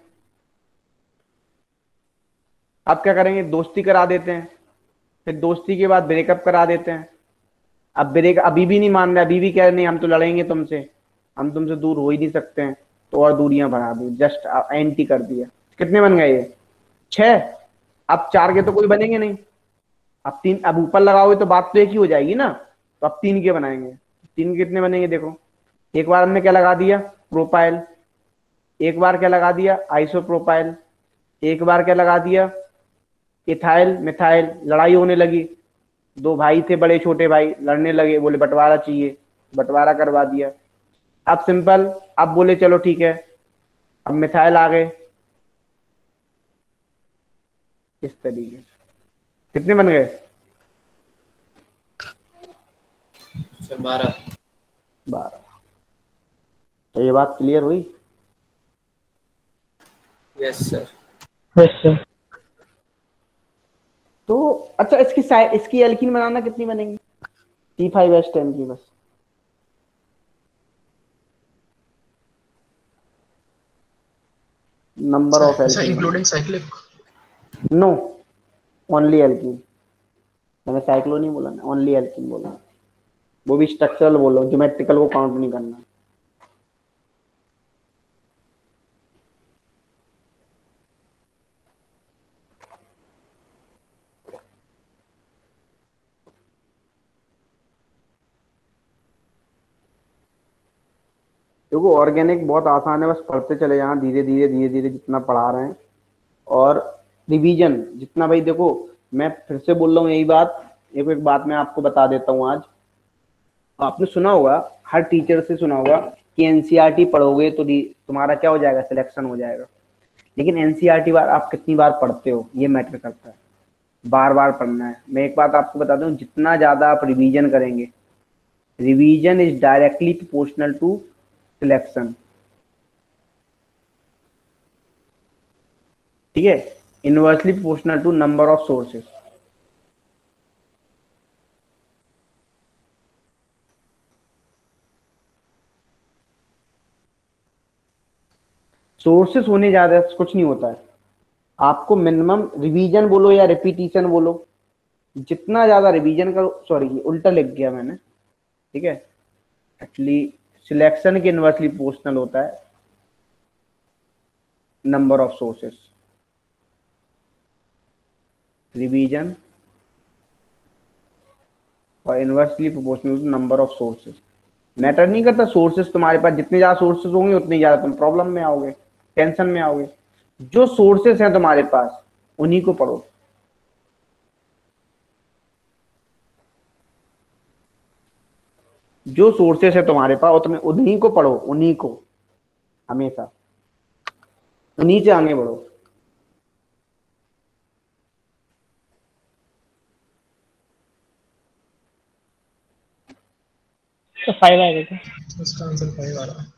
अब क्या करेंगे? दोस्ती करा देते हैं। फिर दोस्ती के बाद ब्रेकअप करा देते हैं। अब ब्रेक अभी भी नहीं मान रहे, अभी भी कह रहे नहीं हम तो लड़ेंगे तुमसे, हम तुमसे दूर हो ही नहीं सकते हैं। तो और दूरियां बढ़ा दी, जस्ट एंटी कर दिया। कितने बन गए ये? 6। अब 4 के तो कोई बनेंगे नहीं। अब 3, अब ऊपर लगाओगे तो बात तो एक ही हो जाएगी ना। तो अब 3 के बनाएंगे। 3 के कितने बनेंगे? देखो, एक बार हमने क्या लगा दिया? प्रोपाइल। एक बार क्या लगा दिया? आइसोप्रोपाइल। एक बार क्या लगा दिया? Ethyl methyl. लड़ाई होने लगी, 2 भाई थे, बड़े छोटे भाई लड़ने लगे, बोले बंटवारा चाहिए, बंटवारा करवा दिया। अब सिंपल, अब बोले चलो ठीक है, अब मिथाइल आ गए। इस तरीके से कितने बन गए? सर 12। 12। तो ये बात क्लियर हुई? Yes sir. Yes sir. तो अच्छा, इसकी एल्कीन बनाना कितनी बनेंगी? C5H10 की बस। नंबर ऑफ अच्छा, alkene including cyclic? No, only alkene. मैंने साइक्लो नहीं बोला ना, ओनली एल्कीन बोला। वो भी स्ट्रक्चरल बोलो, ज्योमेट्रिकल को काउंट नहीं करना। देखो ऑर्गेनिक बहुत आसान है, बस पढ़ते चले जाना धीरे धीरे धीरे धीरे जितना पढ़ा रहे हैं। और रिवीजन जितना, भाई देखो मैं फिर से बोल रहा हूँ यही बात। एक बात मैं आपको बता देता हूँ आज। आपने सुना होगा, हर टीचर से सुना होगा कि एनसीईआरटी पढ़ोगे तो तुम्हारा क्या हो जाएगा, सिलेक्शन हो जाएगा। लेकिन एनसीईआरटी बार आप कितनी बार पढ़ते हो ये मैटर करता है। बार बार पढ़ना है। मैं एक बात आपको बता दूं, जितना ज्यादा आप रिवीजन करेंगे, revision is directly proportional to selection. ठीक है, inversely proportional to number of sources. Sources होने ज्यादा कुछ नहीं होता है। आपको मिनिमम रिवीजन बोलो या रिपीटिशन बोलो, जितना ज्यादा रिवीजन करो, सॉरी उल्टा लिख गया मैंने, ठीक है। एक्चुअली सिलेक्शन के इनवर्सली प्रोपोर्शनल होता है नंबर ऑफ सोर्सेस। रिवीजन और inversely proportional to number of sources. Matter नहीं करता सोर्सेस, तुम्हारे पास जितने ज्यादा सोर्सेस होंगे उतनी ज्यादा तुम प्रॉब्लम में आओगे, टेंशन में आओगे। जो सोर्सेस हैं तुम्हारे पास उन्हीं को पढ़ो। जो सोर्सेस है तुम्हारे पास तुम्हें उन्हीं को पढ़ो, उन्हीं को हमेशा, उन्हीं से आगे बढ़ो। तो 5 आएगा क्या? उसका आंसर 5 आ रहा है।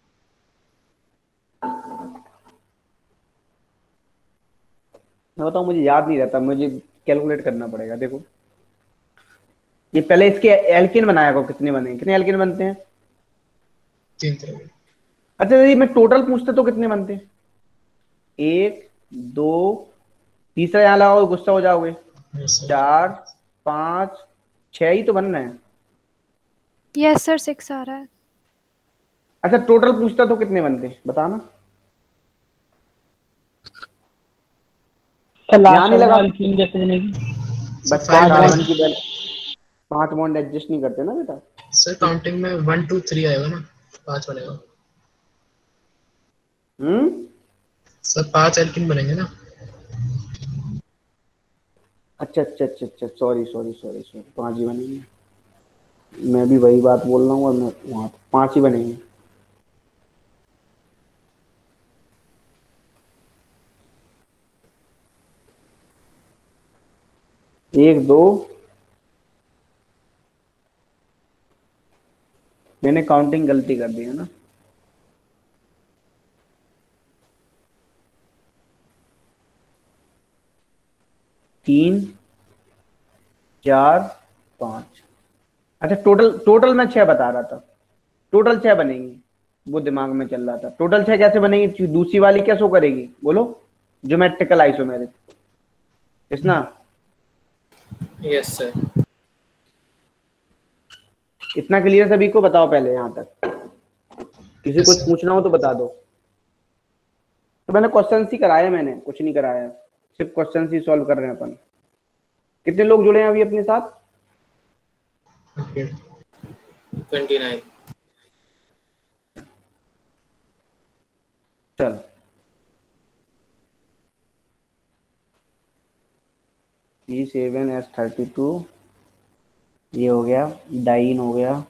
मैं बताऊं, मुझे याद नहीं रहता, मुझे कैलकुलेट करना पड़ेगा। देखो ये पहले इसके एल्किन बनाया को, कितने बने, कितने एल्किन बनते हैं? 3 तरह के। अच्छा यदि मैं टोटल पूछता तो कितने बनते हैं? 1 2, तीसरा यहाँ लगाओ गुस्सा हो जाओगे, Yes, sir. 4 5 6 ही तो बन रहे हैं। यस सर 6 आ रहा है। अच्छा टोटल पूछता तो कितने बनते हैं बताना। तो यहाँ लास्ट नहीं वाला लगा, एल्कीन कैसे बनेगी? बस So 5 कार्बन bond. की बेल 5 बॉन्ड एडजस्ट नहीं करते ना बेटा। सर काउंटिंग में 1 2 3 आएगा ना, 5 बनेगा। हम्म, सर 5 एल्किन बनेंगे ना। अच्छा अच्छा अच्छा अच्छा, सॉरी सॉरी सॉरी सॉरी, 5 ही बनेंगे। मैं भी वही बात बोल रहा हूँ, और मैं वहाँ 5 ही बनेंगे। एक दो, मैंने काउंटिंग गलती कर दी है ना। तीन, 4 5। अच्छा टोटल, टोटल मैं 6 बता रहा था, टोटल 6 बनेंगी, वो दिमाग में चल रहा था। टोटल 6 कैसे बनेंगी? दूसरी वाली क्या शो करेगी बोलो? ज्योमेट्रिकल आइसोमेरिक, इस ना। Yes sir. इतना क्लियर सभी को? बताओ पहले यहाँ तक, किसी Yes, को sir. पूछना हो तो बता दो। तो मैंने क्वेश्चन ही कराया, मैंने कुछ नहीं कराया, सिर्फ क्वेश्चन ही सॉल्व कर रहे हैं अपन। कितने लोग जुड़े हैं अभी अपने साथ? Okay. 29। चल C7H32 ये हो गया, डाइन हो गया।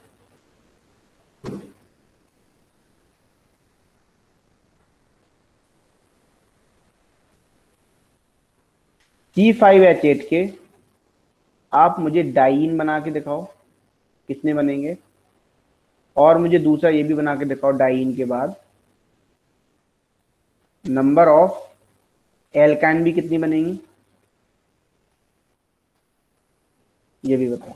C5H8 के आप मुझे डाइन बना के दिखाओ, कितने बनेंगे? और मुझे दूसरा ये भी बना के दिखाओ, डाइईन के बाद नंबर ऑफ एल्काइन भी कितनी बनेंगी, ये भी बताओ।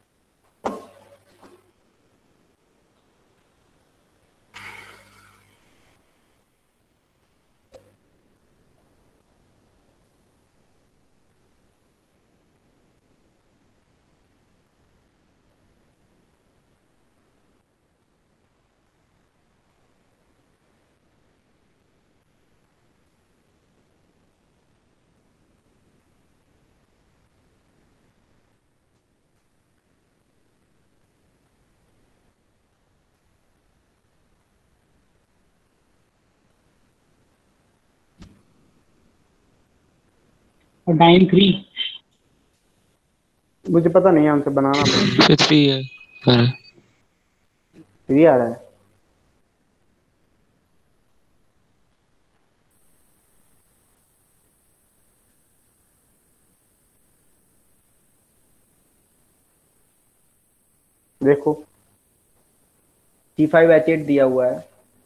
और डाइन 3। मुझे पता नहीं, आंसर बनाना पड़ेगा। फिर 3 है पर ये आ रहा है। देखो C5H8 दिया हुआ है,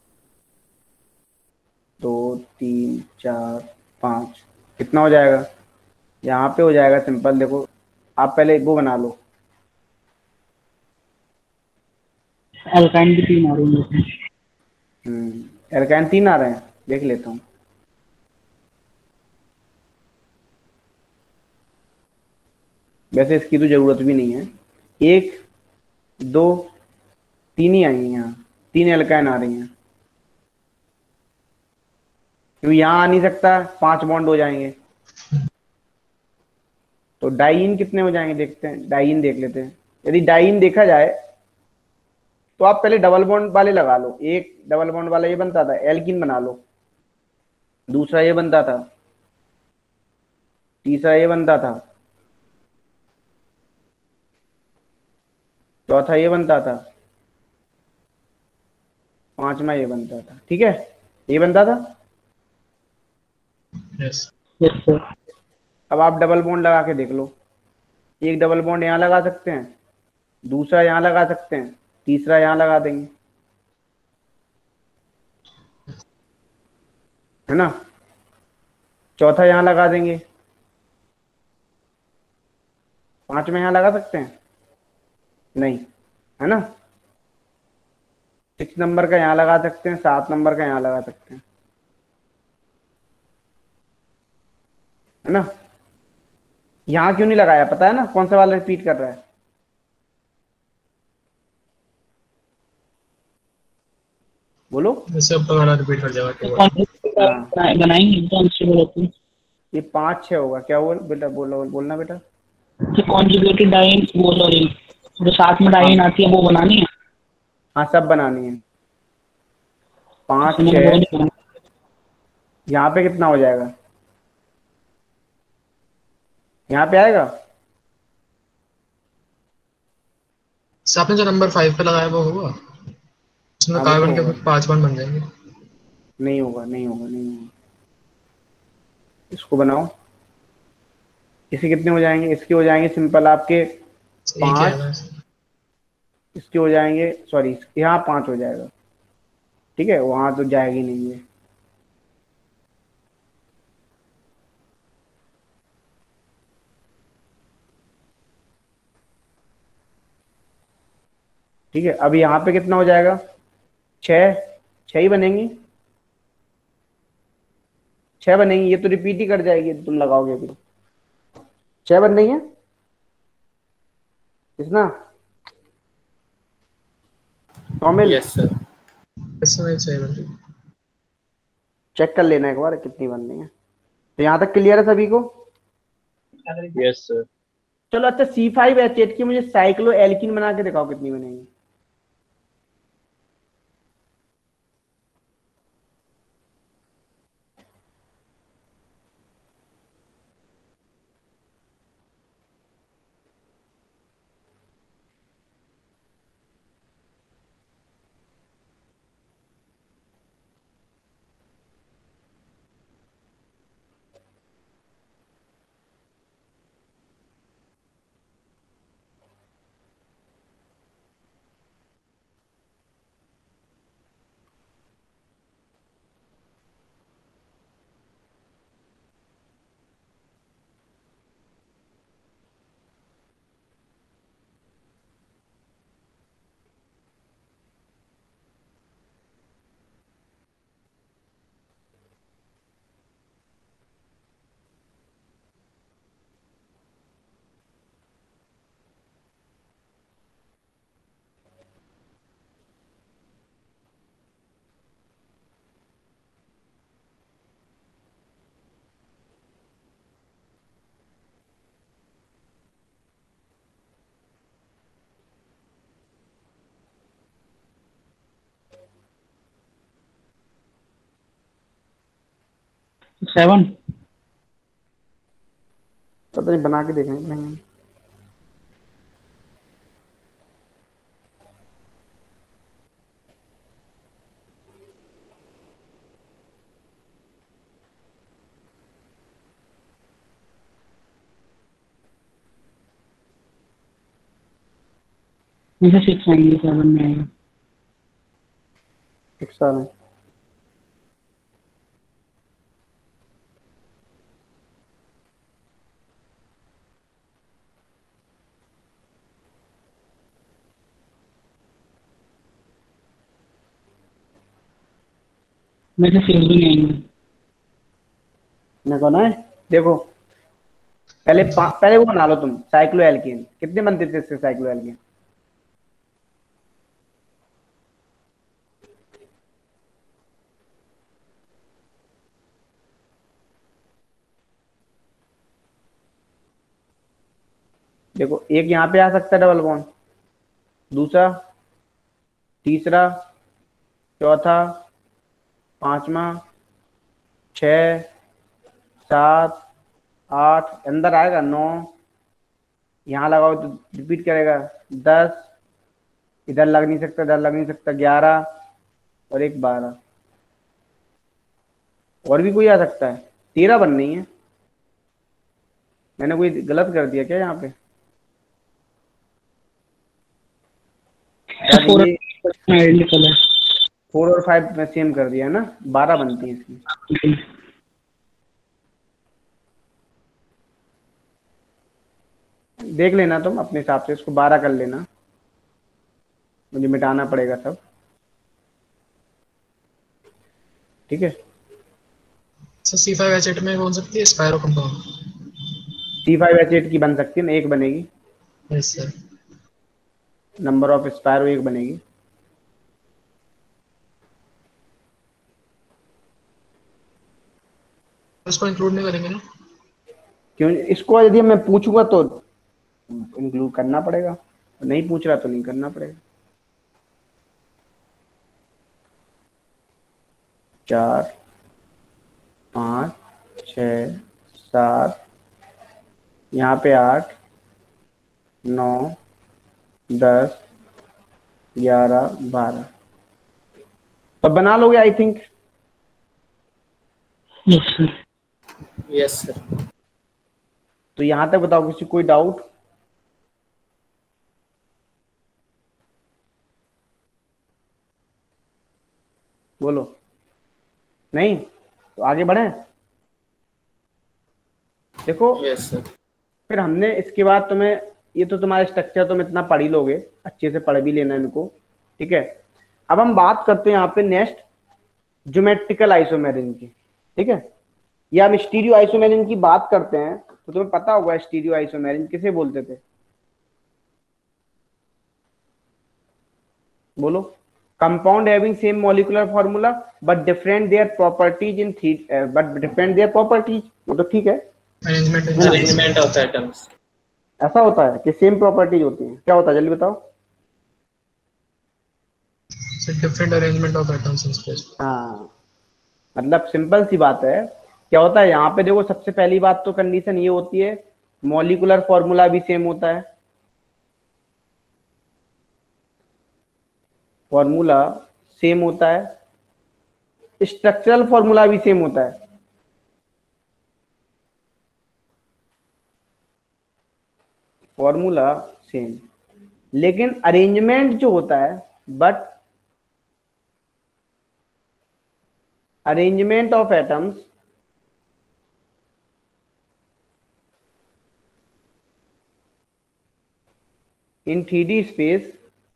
2 3 4 5, कितना हो जाएगा, यहाँ पे हो जाएगा सिंपल। देखो आप पहले वो बना लो। एल्काइन भी 3 आ रही है। एल्काइन 3 आ रहे हैं, देख लेता हूँ। वैसे इसकी तो जरूरत भी नहीं है, 1 2 3 ही आई हैं यहाँ, 3 एल्काइन आ रही हैं, क्योंकि यहाँ आ नहीं सकता, 5 बॉन्ड हो जाएंगे। तो डाइईन कितने हो जाएंगे, देखते हैं, डाइईन देख लेते हैं। यदि डाइईन देखा जाए तो आप पहले डबल बॉन्ड वाले लगा लो। एक डबल बॉन्ड वाला ये बनता था, एल्किन बना लो। दूसरा ये बनता था, तीसरा ये बनता था, चौथा ये बनता था, पांचवा ये बनता था। ठीक है, ये बनता था। यस। Yes sir. अब आप डबल बॉन्ड लगा के देख लो। एक डबल बॉन्ड यहाँ लगा सकते हैं, दूसरा यहाँ लगा सकते हैं, तीसरा यहाँ लगा देंगे, है ना। चौथा यहाँ लगा देंगे, पांचवा यहाँ लगा सकते हैं, नहीं, है ना। 6 नंबर का यहाँ लगा सकते हैं, 7 नंबर का यहाँ लगा सकते हैं, है ना। यहाँ क्यों नहीं लगाया, पता है ना, कौन सा वाला रिपीट कर रहा है, बोलो। इससे ऊपर वाला रिपीट कर जाएगा तो तो कौन हाँ, बनाएंगे कौन से बोलते ये 5 6 होगा, क्या बोल बेटा, बोलना बेटा। हैं कॉन्जुगेटेड डाइन वो सॉरी जो साथ में डाइन हाँ आती है वो बनानी है। हाँ, सब बनानी है। 5 मैंने वो 6, नहीं बनाया। यहाँ पे कितना हो जाएगा, यहाँ पे आएगा। आपने जो नंबर 5 पे लगाया वो होगा, उसमें हाँ वो तो कार्बन के होगा, 5 बॉन्ड बन जाएंगे। नहीं होगा नहीं होगा नहीं होगा। इसको बनाओ, इसके कितने हो जाएंगे, इसके हो जाएंगे सिंपल आपके एक ही 5, आएगा। इसके हो जाएंगे, सॉरी यहाँ 5 हो जाएगा। ठीक है, वहां तो जाएगी नहीं है। ठीक है, अब यहाँ पे कितना हो जाएगा, 6 6 ही बनेंगी, 6 बनेंगी। ये तो रिपीट ही कर जाएगी यदि तुम लगाओगे अभी। 6 बन रही है कितना, कॉमिल, यस सर। इसमें 6 बन रही है। चेक कर लेना एक बार कितनी बन रही है। तो यहाँ तक क्लियर है सभी को। Yes sir. चलो अच्छा, C5H8 की मुझे साइक्लो एल्किन बना के दिखाओ कितनी बनेगी। 7। पता नहीं, बना के देखेंगे नहीं। मुझे 6 आएंगे, 7 में आएंगे। एक्स्ट्रा में मुझे 6 भी नहीं आएंगे। मैं कौन है देखो, पहले वो बना लो तुम साइक्लो एल्केन। कितने बनते थे इससे साइक्लो एल्केन? देखो, एक यहाँ पे आ सकता है डबल बॉन्ड, दूसरा, तीसरा, चौथा, पांचवा, 6, 7, 8, अंदर आएगा 9, यहाँ लगाओ तो रिपीट करेगा 10, इधर लग नहीं सकता, इधर लग नहीं सकता 11 और एक 12, और भी कोई आ सकता है। 13 बन नहीं है। मैंने कोई गलत कर दिया क्या यहाँ पे? शायद फोर ये आइडेंटिकल है। 4 और 5 में सेम कर दिया ना, 12 बनती है इसकी। देख लेना तुम अपने हिसाब से, इसको 12 कर लेना, मुझे मिटाना पड़ेगा सब। ठीक है, सर C5H8 में कौन सकती है स्पायरो कंपाउंड? C5H8 की बन सकती है ना, एक बनेगी। Yes sir. Number of spiro एक बनेगी। उसको इंक्लूड नहीं करेंगे ना? क्यों? इसको यदि मैं पूछूंगा तो इंक्लूड करना पड़ेगा, नहीं पूछ रहा तो नहीं करना पड़ेगा। 4, 5, 6, 7, यहाँ पे 8, 9, 10, 11, 12 तब बना लोगे I think. Yes sir. Yes sir. तो यहां तक बताओ, किसी कोई डाउट? बोलो। नहीं तो आगे बढ़े। देखो, यस सर। फिर हमने इसके बाद तुम्हें, ये तो तुम्हारा स्ट्रक्चर तुम इतना पढ़ ही लोगे, अच्छे से पढ़ भी लेना इनको। ठीक है, अब हम बात करते हैं यहाँ पे नेक्स्ट ज्योमेट्रिकल आइसोमेरिज्म की। ठीक है, या हम स्टीरियो आइसोमेरिज्म की बात करते हैं, तो तुम्हें पता होगा स्टीरियो आइसोमेरिज्म किसे बोलते थे? बोलो। Compound having same molecular formula but different their properties in but different their properties, वो तो ठीक है। Arrangement of atoms. ऐसा होता है कि सेम प्रॉपर्टीज होती हैं, क्या होता है जल्दी बताओ। Different arrangement of atoms in space. हाँ, मतलब सिंपल सी बात है। क्या होता है यहाँ पे देखो, सबसे पहली बात तो कंडीशन ये होती है, मॉलिक्यूलर फॉर्मूला भी सेम होता है। फॉर्मूला सेम होता है, स्ट्रक्चरल फॉर्मूला भी सेम होता है। फॉर्मूला सेम, लेकिन अरेंजमेंट जो होता है, but arrangement of atoms in 3D space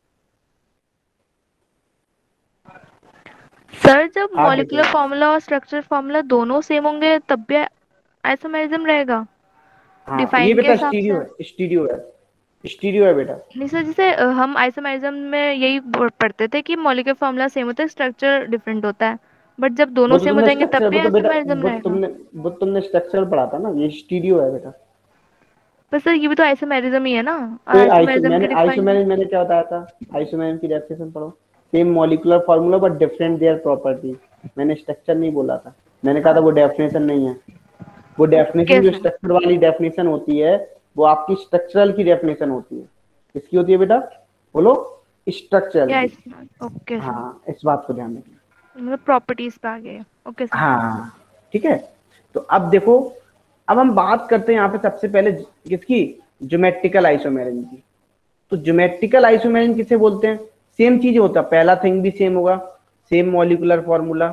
sir जब आप मॉलिक्यूलर देखो। फॉर्मूला और स्ट्रक्चर फॉर्मूला दोनों सेम होंगे तब भी आइसोमेरिज्म रहेगा हाँ, ये डिफाइन के बेटा हिसाब स्टीरियो से। है, स्टीरियो है, स्टीरियो है बेटा। नहीं सर, जैसे हम आइसोमेरिज्म में यही पढ़ते थे कि मॉलिक्यूलर फॉर्मूला सेम होता है, स्ट्रक्चर डिफरेंट होता है, बट जब दोनों वो तो सेम हो तुमने जाएंगे तब स्ट्रक्चर, भी वो तो बेटा, आइसोमेरिज्म रहेगा। वो तुमने स्ट्रक्चर पढ़ा था ना, ये स्टीरियो है बेटा। पर सर ये भी तो आइसोमेरिज्म ही है ना, फिर आइसोमेरिज्म के डिफाइन। मैंने क्या बताया था? आइसोमेरिज्म की डेफिनेशन पढ़ो, same molecular formula but different their properties. मैंने स्ट्रक्चर नहीं बोला था, मैंने कहा था वो डेफिनेशन नहीं है, वो डेफिनेशन जो कैसे? स्ट्रक्चर वाली डेफिनेशन होती है वो आपकी स्ट्रक्चरल की डेफिनेशन होती है। किसकी होती है बेटा, बोलो, स्ट्रक्चरल या की। ओके सर, हाँ, इस बात को ध्यान रखना। मतलब प्रॉपर्टीज पे आ गए। Okay sir. हाँ ठीक है। तो अब देखो, अब हम बात करते हैं यहाँ पे सबसे पहले किसकी, ज्योमेट्रिकल आइसोमेरिज्म की। तो ज्योमेट्रिकल आइसोमेरिज्म किसे बोलते हैं, सेम चीज होता है, पहला थिंग भी सेम होगा, सेम मॉलिक्यूलर फॉर्मूला,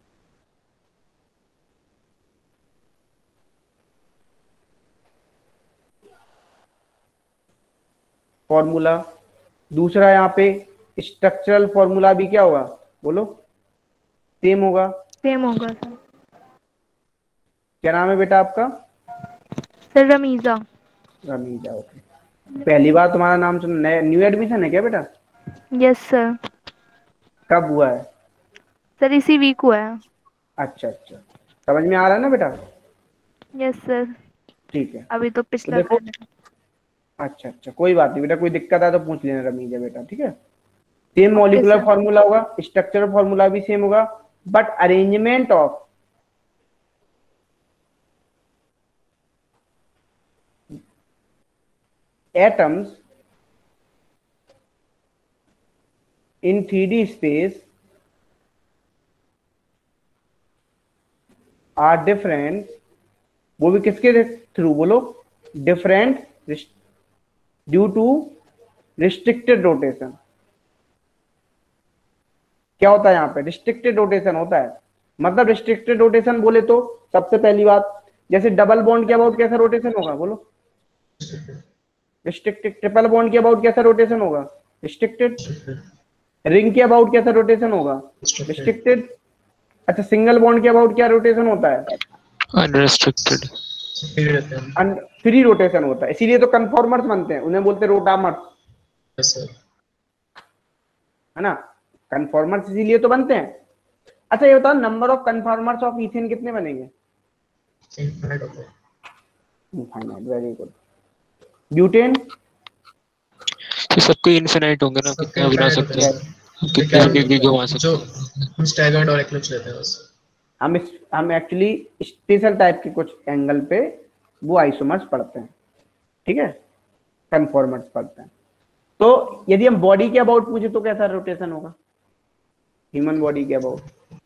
फॉर्मूला। दूसरा यहाँ पे स्ट्रक्चरल फॉर्मूला भी क्या होगा, बोलो, सेम होगा। सेम होगा सर। क्या नाम है बेटा आपका, सर रमीजा। रमीजा, ओके। पहली बार तुम्हारा नाम सुन, न्यू एडमिशन है क्या बेटा, यस सर। कब हुआ है? सर इसी वीक हुआ है। अच्छा अच्छा, समझ में आ रहा है ना बेटा? Yes sir. ठीक है। अभी तो तो पिछला देखो, साल है। अच्छा अच्छा, कोई बात नहीं बेटा, कोई दिक्कत है तो पूछ लेना रमीजा बेटा, ठीक है। Same okay molecular sir. Formula होगा, स्ट्रक्चरल फॉर्मूला भी सेम होगा, but arrangement of atoms in 3D space are different, वो भी किसके थ्रू, बोलो, different due to restricted rotation. क्या होता है यहाँ पे, रिस्ट्रिक्टेड रोटेशन होता है। मतलब रिस्ट्रिक्टेड रोटेशन बोले तो सबसे पहली बात, जैसे डबल बॉन्ड के अबाउट कैसा रोटेशन होगा, बोलो, रिस्ट्रिक्टेड। ट्रिपल बॉन्ड के अबाउट कैसा रोटेशन होगा, रिस्ट्रिक्टेड। रिंग के अबाउट कैसा रोटेशन होगा, रिस्ट्रिक्टेड। अच्छा, सिंगल बॉन्ड के अबाउट क्या रोटेशन होता है, अनरेस्ट्रिक्टेड। फ्री रोटेशन होता है। इसीलिए तो कन्फॉर्मर्स बनते हैं, उन्हें बोलते हैं रोटामर्स, है ना। कन्फॉर्मर्स इसीलिए तो बनते हैं। अच्छा ये बताओ, number of conformers of ethane कितने बनेंगे, इनफाइनाइट, वेरी गुड। ब्यूटेन, तो सबके इनफिनाइट होंगे ना, कितने बना सकते हैं, कितने डिग्री घुमा सकते जो हैं। हम स्टैगर्ड और एक्लिप्स लेते हैं बस। हम एक्चुअली स्पेशल टाइप के कुछ एंगल पे वो आइसोमर्स पढ़ते हैं, ठीक है, कन्फॉर्मर्स पढ़ते हैं। तो यदि हम बॉडी के अबाउट पूछे तो कैसा रोटेशन होगा, ह्यूमन बॉडी के अबाउट,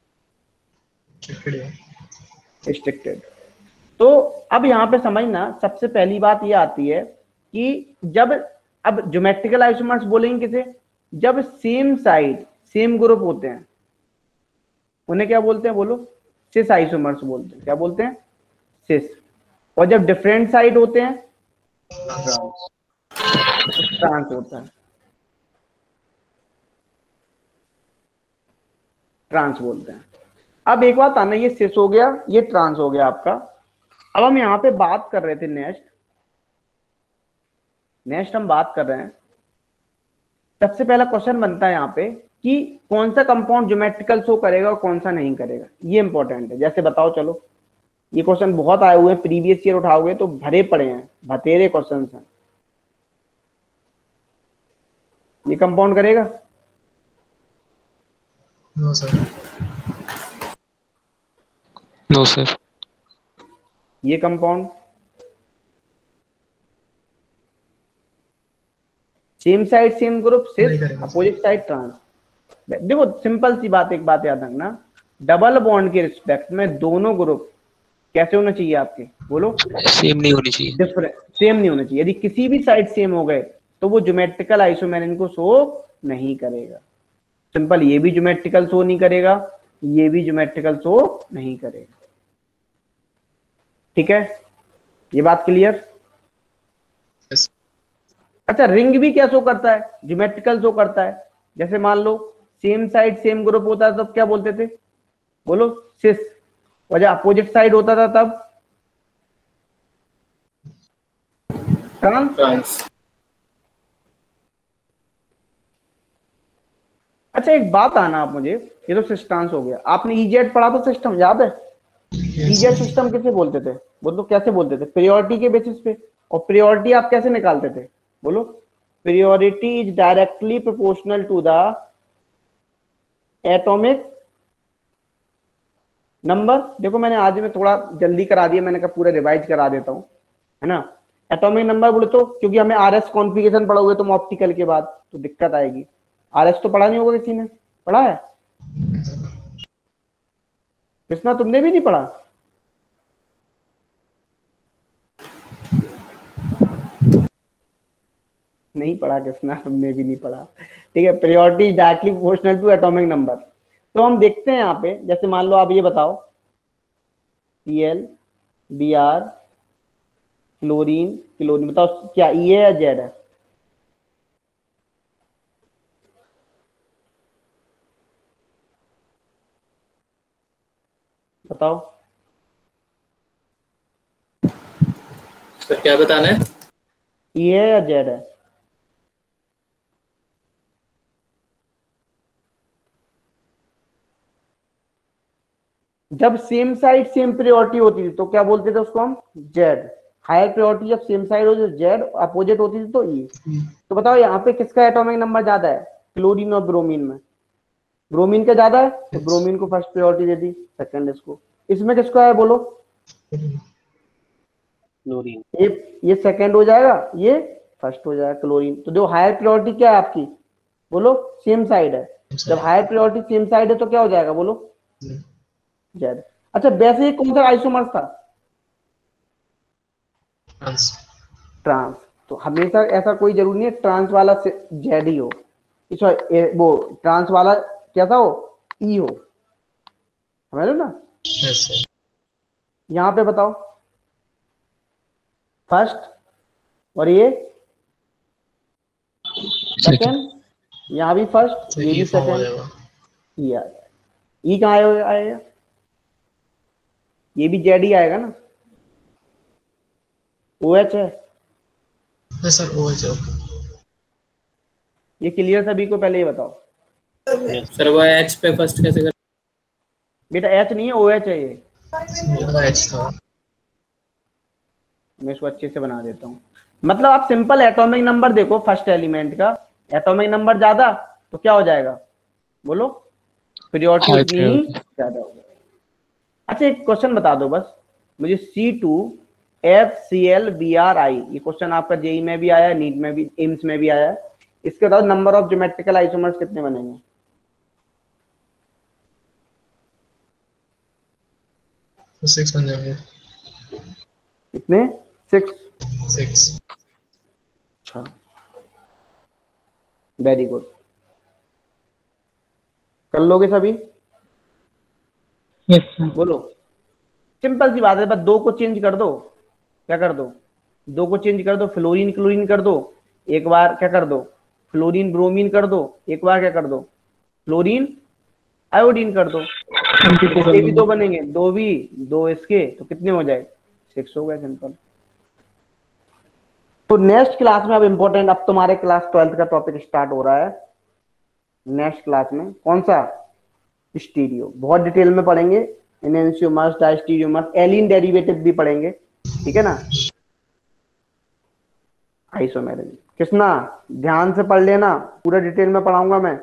रिस्ट्रिक्टेड। तो अब यहाँ पे समझना, सबसे पहली बात ये आती है कि जब, अब ज्योमेट्रिकल आइसोमर्स बोलेंगे किसे, जब सेम साइड सेम ग्रुप होते हैं उन्हें क्या बोलते हैं, बोलो, सिस आइसोमर्स बोलते हैं। क्या बोलते हैं, सिस। और जब डिफरेंट साइड होते हैं ट्रांस होता है, ट्रांस बोलते हैं। अब एक बात आना, ये सिस हो गया, ये ट्रांस हो गया आपका। अब हम यहाँ पे बात कर रहे थे नेक्स्ट हम बात कर रहे हैं, सबसे पहला क्वेश्चन बनता है यहाँ पे कि कौन सा कंपाउंड ज्योमेट्रिकल शो करेगा और कौन सा नहीं करेगा, ये इंपॉर्टेंट है। जैसे बताओ, चलो, ये क्वेश्चन बहुत आए हुए हैं, प्रीवियस ईयर उठाओगे तो भरे पड़े हैं, भतेरे क्वेश्चन हैं। ये कंपाउंड करेगा, नो सर। No sir. ये compound, same side same group, cis, opposite side trans. देखो सिंपल सी बात, एक बात याद रखना, डबल बॉन्ड के रिस्पेक्ट में दोनों ग्रुप कैसे होना चाहिए आपके, बोलो, सेम नहीं होनी चाहिए, डिफरेंट, सेम नहीं होना चाहिए। यदि किसी भी साइड सेम हो गए तो वो ज्योमेट्रिकल आइसोमेरिज्म को शो नहीं करेगा। सिंपल, ये भी ज्योमेट्रिकल शो नहीं करेगा, ये भी ज्योमेट्रिकल शो नहीं करेगा, ठीक है, ये बात क्लियर। Yes. अच्छा, रिंग भी क्या शो करता है, ज्योमेट्रिकल शो करता है। जैसे मान लो सेम साइड सेम ग्रुप होता है तब क्या बोलते थे, बोलो, सिस। और जब अपोजिट साइड होता था तब ट्रांस। अच्छा एक बात आना आप मुझे, ये तो सिस्टम्स हो गया, आपने ईजेड पढ़ा था, सिस्टम याद है? ईजेड सिस्टम किसे बोलते थे, बोलो, कैसे बोलते थे, प्रायोरिटी के बेसिस पे। और प्रायोरिटी आप कैसे निकालते थे, बोलो, priority is directly proportional to the atomic number देखो मैंने आज में थोड़ा जल्दी करा दिया, मैंने कहा पूरा रिवाइज करा देता हूँ, है ना। एटॉमिक नंबर बोले तो क्योंकि हमें आरएस कॉन्फ़िगरेशन पढ़ा हुआ है, तुम ऑप्टिकल के बाद तो दिक्कत आएगी। आरएस तो पढ़ा नहीं होगा, किसी ने पढ़ा है? कृष्णा तुमने भी नहीं पढ़ा? नहीं पढ़ा कृष्णा, तुमने भी नहीं पढ़ा, ठीक है। Priority directly proportional to atomic number. तो हम देखते हैं यहाँ पे, जैसे मान लो आप ये बताओ Cl Br क्लोरीन क्लोरीन, बताओ क्या ई है या जेड है? बताओ तो क्या बताना है? ई है या जेड है? जब सेम साइड सेम प्रायोरिटी होती थी तो क्या बोलते थे उसको हम? जेड। हायर प्रायोरिटी जब सेम साइड हो, जेड, अपोजिट होती थी तो ई। तो बताओ यहाँ पे किसका एटॉमिक नंबर ज्यादा है? क्लोरीन और ब्रोमीन में ब्रोमीन का ज्यादा है, तो ब्रोमीन को फर्स्ट प्रायोरिटी दे दी, सेकंड इसको। इसमें किसका है बोलो? क्लोरीन। ये सेकंड हो जाएगा, ये फर्स्ट हो जाएगा क्लोरीन। तो जो हायर प्रायोरिटी क्या है आपकी बोलो? सेम साइड है। जब हायर प्रायोरिटी सेम साइड है तो क्या हो जाएगा बोलो? जेड। अच्छा वैसे कौन सा आइसोमर्स था? ट्रांस। तो हमेशा ऐसा कोई जरूरी नहीं है ट्रांस वाला जेड ही हो, वो ट्रांस वाला क्या था हो? ई हो, समझ लो ना। यहाँ पे बताओ फर्स्ट और ये सेकंड, यहाँ भी फर्स्ट, ये भी सेकंड, ई कहाँ आएगा? ये भी जेड ही आएगा ना। OH है सर, OH है। ये क्लियर सभी को? पहले ये बताओ सर वो एच पे फर्स्ट कैसे कर? बेटा H नहीं है, OH है ये। H था। मैं इसको अच्छे से बना देता हूँ। मतलब आप सिंपल एटॉमिक नंबर देखो फर्स्ट एलिमेंट का, एटॉमिक नंबर ज्यादा तो क्या हो जाएगा बोलो? प्रायोरिटी उतनी ही ज्यादा हो जाएगा। अच्छा एक क्वेश्चन बता दो बस मुझे, C2FClBrI, ये क्वेश्चन आपका जेई में भी आया है, नीट में भी, एम्स में भी आया है। इसके बाद नंबर ऑफ ज्योमेट्रिकल आइसोमर्स कितने बनेंगे? तो 6 बन जाएंगे। कितने? 6। अच्छा वेरी गुड, कर लोगे सभी? Yes sir. बोलो। सिंपल सी बात है, बस 2 को चेंज कर दो। क्या कर दो? 2 को चेंज कर दो, फ्लोरीन क्लोरीन कर दो एक बार, क्या कर दो? फ्लोरीन ब्रोमीन कर दो एक बार, क्या कर दो? फ्लोरीन आयोडीन कर दो। इसके भी 2 बनेंगे, 2 भी 2 इसके, तो कितने हो जाए? 6 हो गए, सिंपल। तो नेक्स्ट क्लास में अब इम्पोर्टेंट, अब तुम्हारे क्लास 12th का टॉपिक स्टार्ट हो रहा है। नेक्स्ट क्लास में कौन सा? स्टीरियो, बहुत डिटेल में पढ़ेंगे। एनेंशियोमर्स, डायस्टीरियोमर्स, एलिन डेरिवेटिव भी पढ़ेंगे, ठीक है ना। आइसोमेरिज्म किसना ध्यान से पढ़ लेना, पूरा डिटेल में पढ़ाऊंगा मैं,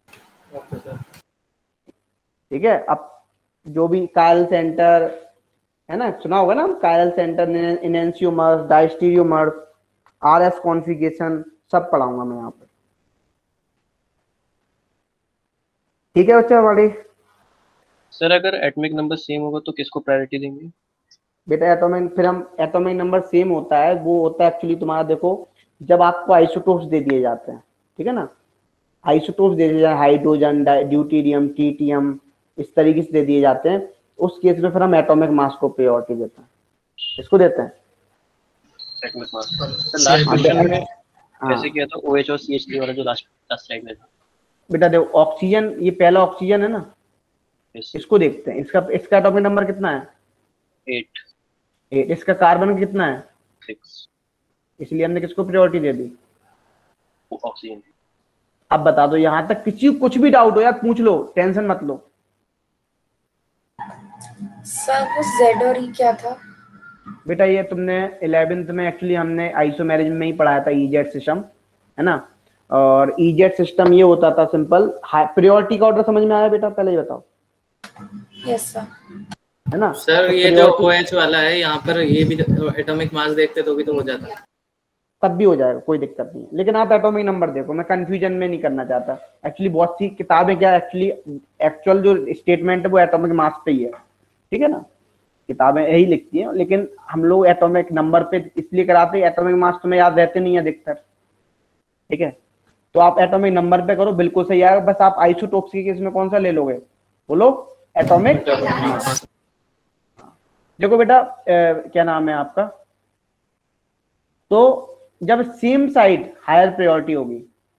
ठीक है। अब जो भी कायल सेंटर है ना, सुना होगा ना, chiral center, enantiomers, diastereomers, RS configuration सब पढ़ाऊंगा मैं यहाँ पे, ठीक है बच्चा बड़ी। सर अगर एटॉमिक नंबर सेम होगा तो किसको प्रायोरिटी देंगे? बेटा एटॉमिक, फिर हम एटॉमिक नंबर सेम होता है, वो होता है एक्चुअली तुम्हारा, देखो जब आपको आइसोटोप्स दे दिए जाते हैं, ठीक है ना, आइसोटोप्स दे दिए जाते हैं, हाइड्रोजन, ड्यूटेरियम, ट्रिटियम, इस तरीके से दे दिए जाते हैं, उस केस में फिर हम एटॉमिक मास को प्रायोरिटी देते हैं। इसको देते हैं atomic mass. Sir last question में कैसे किया था? OH और CH3 वाला जो लास्ट स्लाइड में था। बेटा देखो ऑक्सीजन, ये पहला ऑक्सीजन है ना, इसको देखते हैं, इसका एटॉमिक नंबर कितना है? 8। इसका कार्बन कितना है? 6। इसलिए हमने किसको प्रायोरिटी दे दी? ऑक्सीजन। अब बता दो, यहां तक किसी को कुछ भी डाउट हो यार पूछ लो, टेंशन मत लो। सर वो Z और E क्या था? बेटा ये तुमने 11th में एक्चुअली हमने आइसोमेरिज्म में ही पढ़ाया था, ईजेड सिस्टम, है ना। और ईजेड सिस्टम ये होता था सिंपल, प्रायोरिटी का ऑर्डर समझ में आया बेटा? पहले ये बताओ, यस सर। है ना। सर तो ये जो priority OH वाला है यहाँ पर ये भी एटॉमिक मास देखते तो भी तो हो जाता है। तब भी हो जाएगा, कोई दिक्कत नहीं है, लेकिन आप एटॉमिक नंबर देखो, मैं कंफ्यूजन में नहीं करना चाहता। एक्चुअली बहुत सी किताबें क्या एक्चुअली एक्चुअल जो स्टेटमेंट है वो एटॉमिक मास पे ही है, ठीक है ना, किताबें यही लिखती हैं, लेकिन हम लोग एटॉमिक नंबर पे इसलिए कराते हैं, एटॉमिक मास तो में याद रहते नहीं है अधिकतर, ठीक है। तो आप एटॉमिक नंबर पे करो, बिल्कुल सही आएगा। बस आप आइसोटोप्स के केस में कौन सा ले लोगे, बोलो, एटॉमिक। देखो बेटा क्या नाम है आपका, तो जब सेम साइड हायर प्रायोरिटी होगी,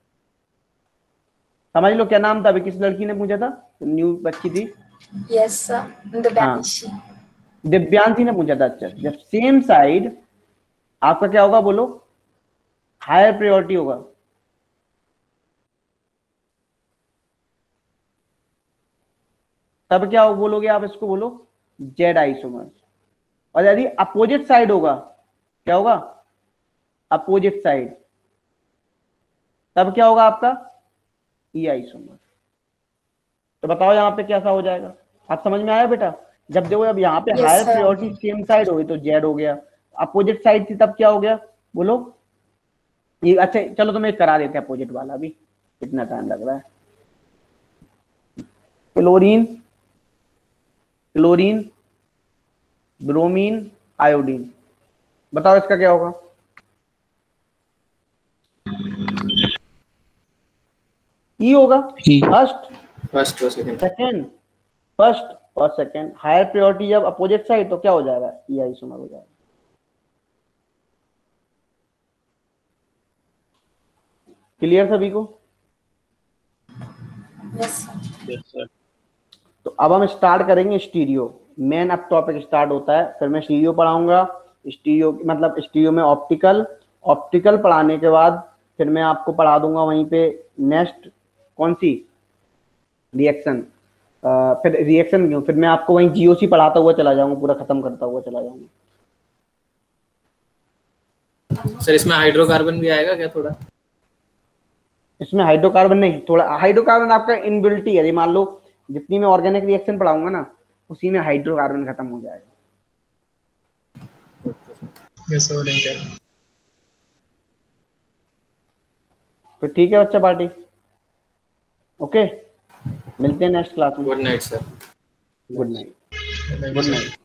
समझ लो क्या नाम था अभी, किस लड़की ने पूछा था, न्यू बच्ची थी, यस सर, दिव्यांशी। दिव्यांशी ने पूछा था। अच्छा, जब सेम साइड आपका क्या होगा, बोलो, हायर प्रायोरिटी होगा, तब क्या हो बोलोगे आप, इसको बोलो जेड आइसोमर। और यदि अपोजिट साइड होगा, क्या होगा, अपोजिट साइड, तब क्या होगा आपका, ई आइसोमर। तो बताओ यहाँ पे कैसा हो जाएगा, आप समझ में आया बेटा। जब देखो अब यहाँ पे Yes, higher sir. Priority same side होगी तो जेड हो गया, अपोजिट साइड थी तब क्या हो गया, बोलो ये। अच्छा चलो तुम्हें करा देते हैं अपोजिट वाला भी, कितना टाइम लग रहा है। क्लोरीन, क्लोरीन, ब्रोमीन, आयोडीन, बताओ इसका क्या होगा। ई होगा फर्स्ट, सेकंड, फर्स्ट और सेकंड। हायर प्रायोरिटी जब अपोजिट साइड तो क्या हो जाएगा, ई आइसोमर हो जाएगा। क्लियर सभी को। Yes sir. तो अब हम स्टार्ट करेंगे स्टीरियो, मेन अब टॉपिक स्टार्ट होता है, फिर मैं स्टीरियो पढ़ाऊंगा। स्टीरियो मतलब स्टीरियो में ऑप्टिकल, ऑप्टिकल पढ़ाने के बाद फिर मैं आपको पढ़ा दूंगा वहीं पे नेक्स्ट कौन सी, रिएक्शन। फिर रिएक्शन क्यों, फिर मैं आपको वहीं जीओसी पढ़ाता हुआ चला जाऊंगा, पूरा खत्म करता हुआ चला जाऊंगा। सर इसमें हाइड्रोकार्बन भी आएगा क्या थोड़ा? इसमें हाइड्रोकार्बन नहीं, थोड़ा हाइड्रोकार्बन आपका इनबिल्टी है। मान लो जितनी मैं ऑर्गेनिक रिएक्शन पढ़ाऊंगा ना, उसी में हाइड्रोकार्बन खत्म हो जाएगा। तो ठीक है बच्चा पार्टी, ओके, मिलते हैं नेक्स्ट क्लास में। Good night sir. Good night, good night.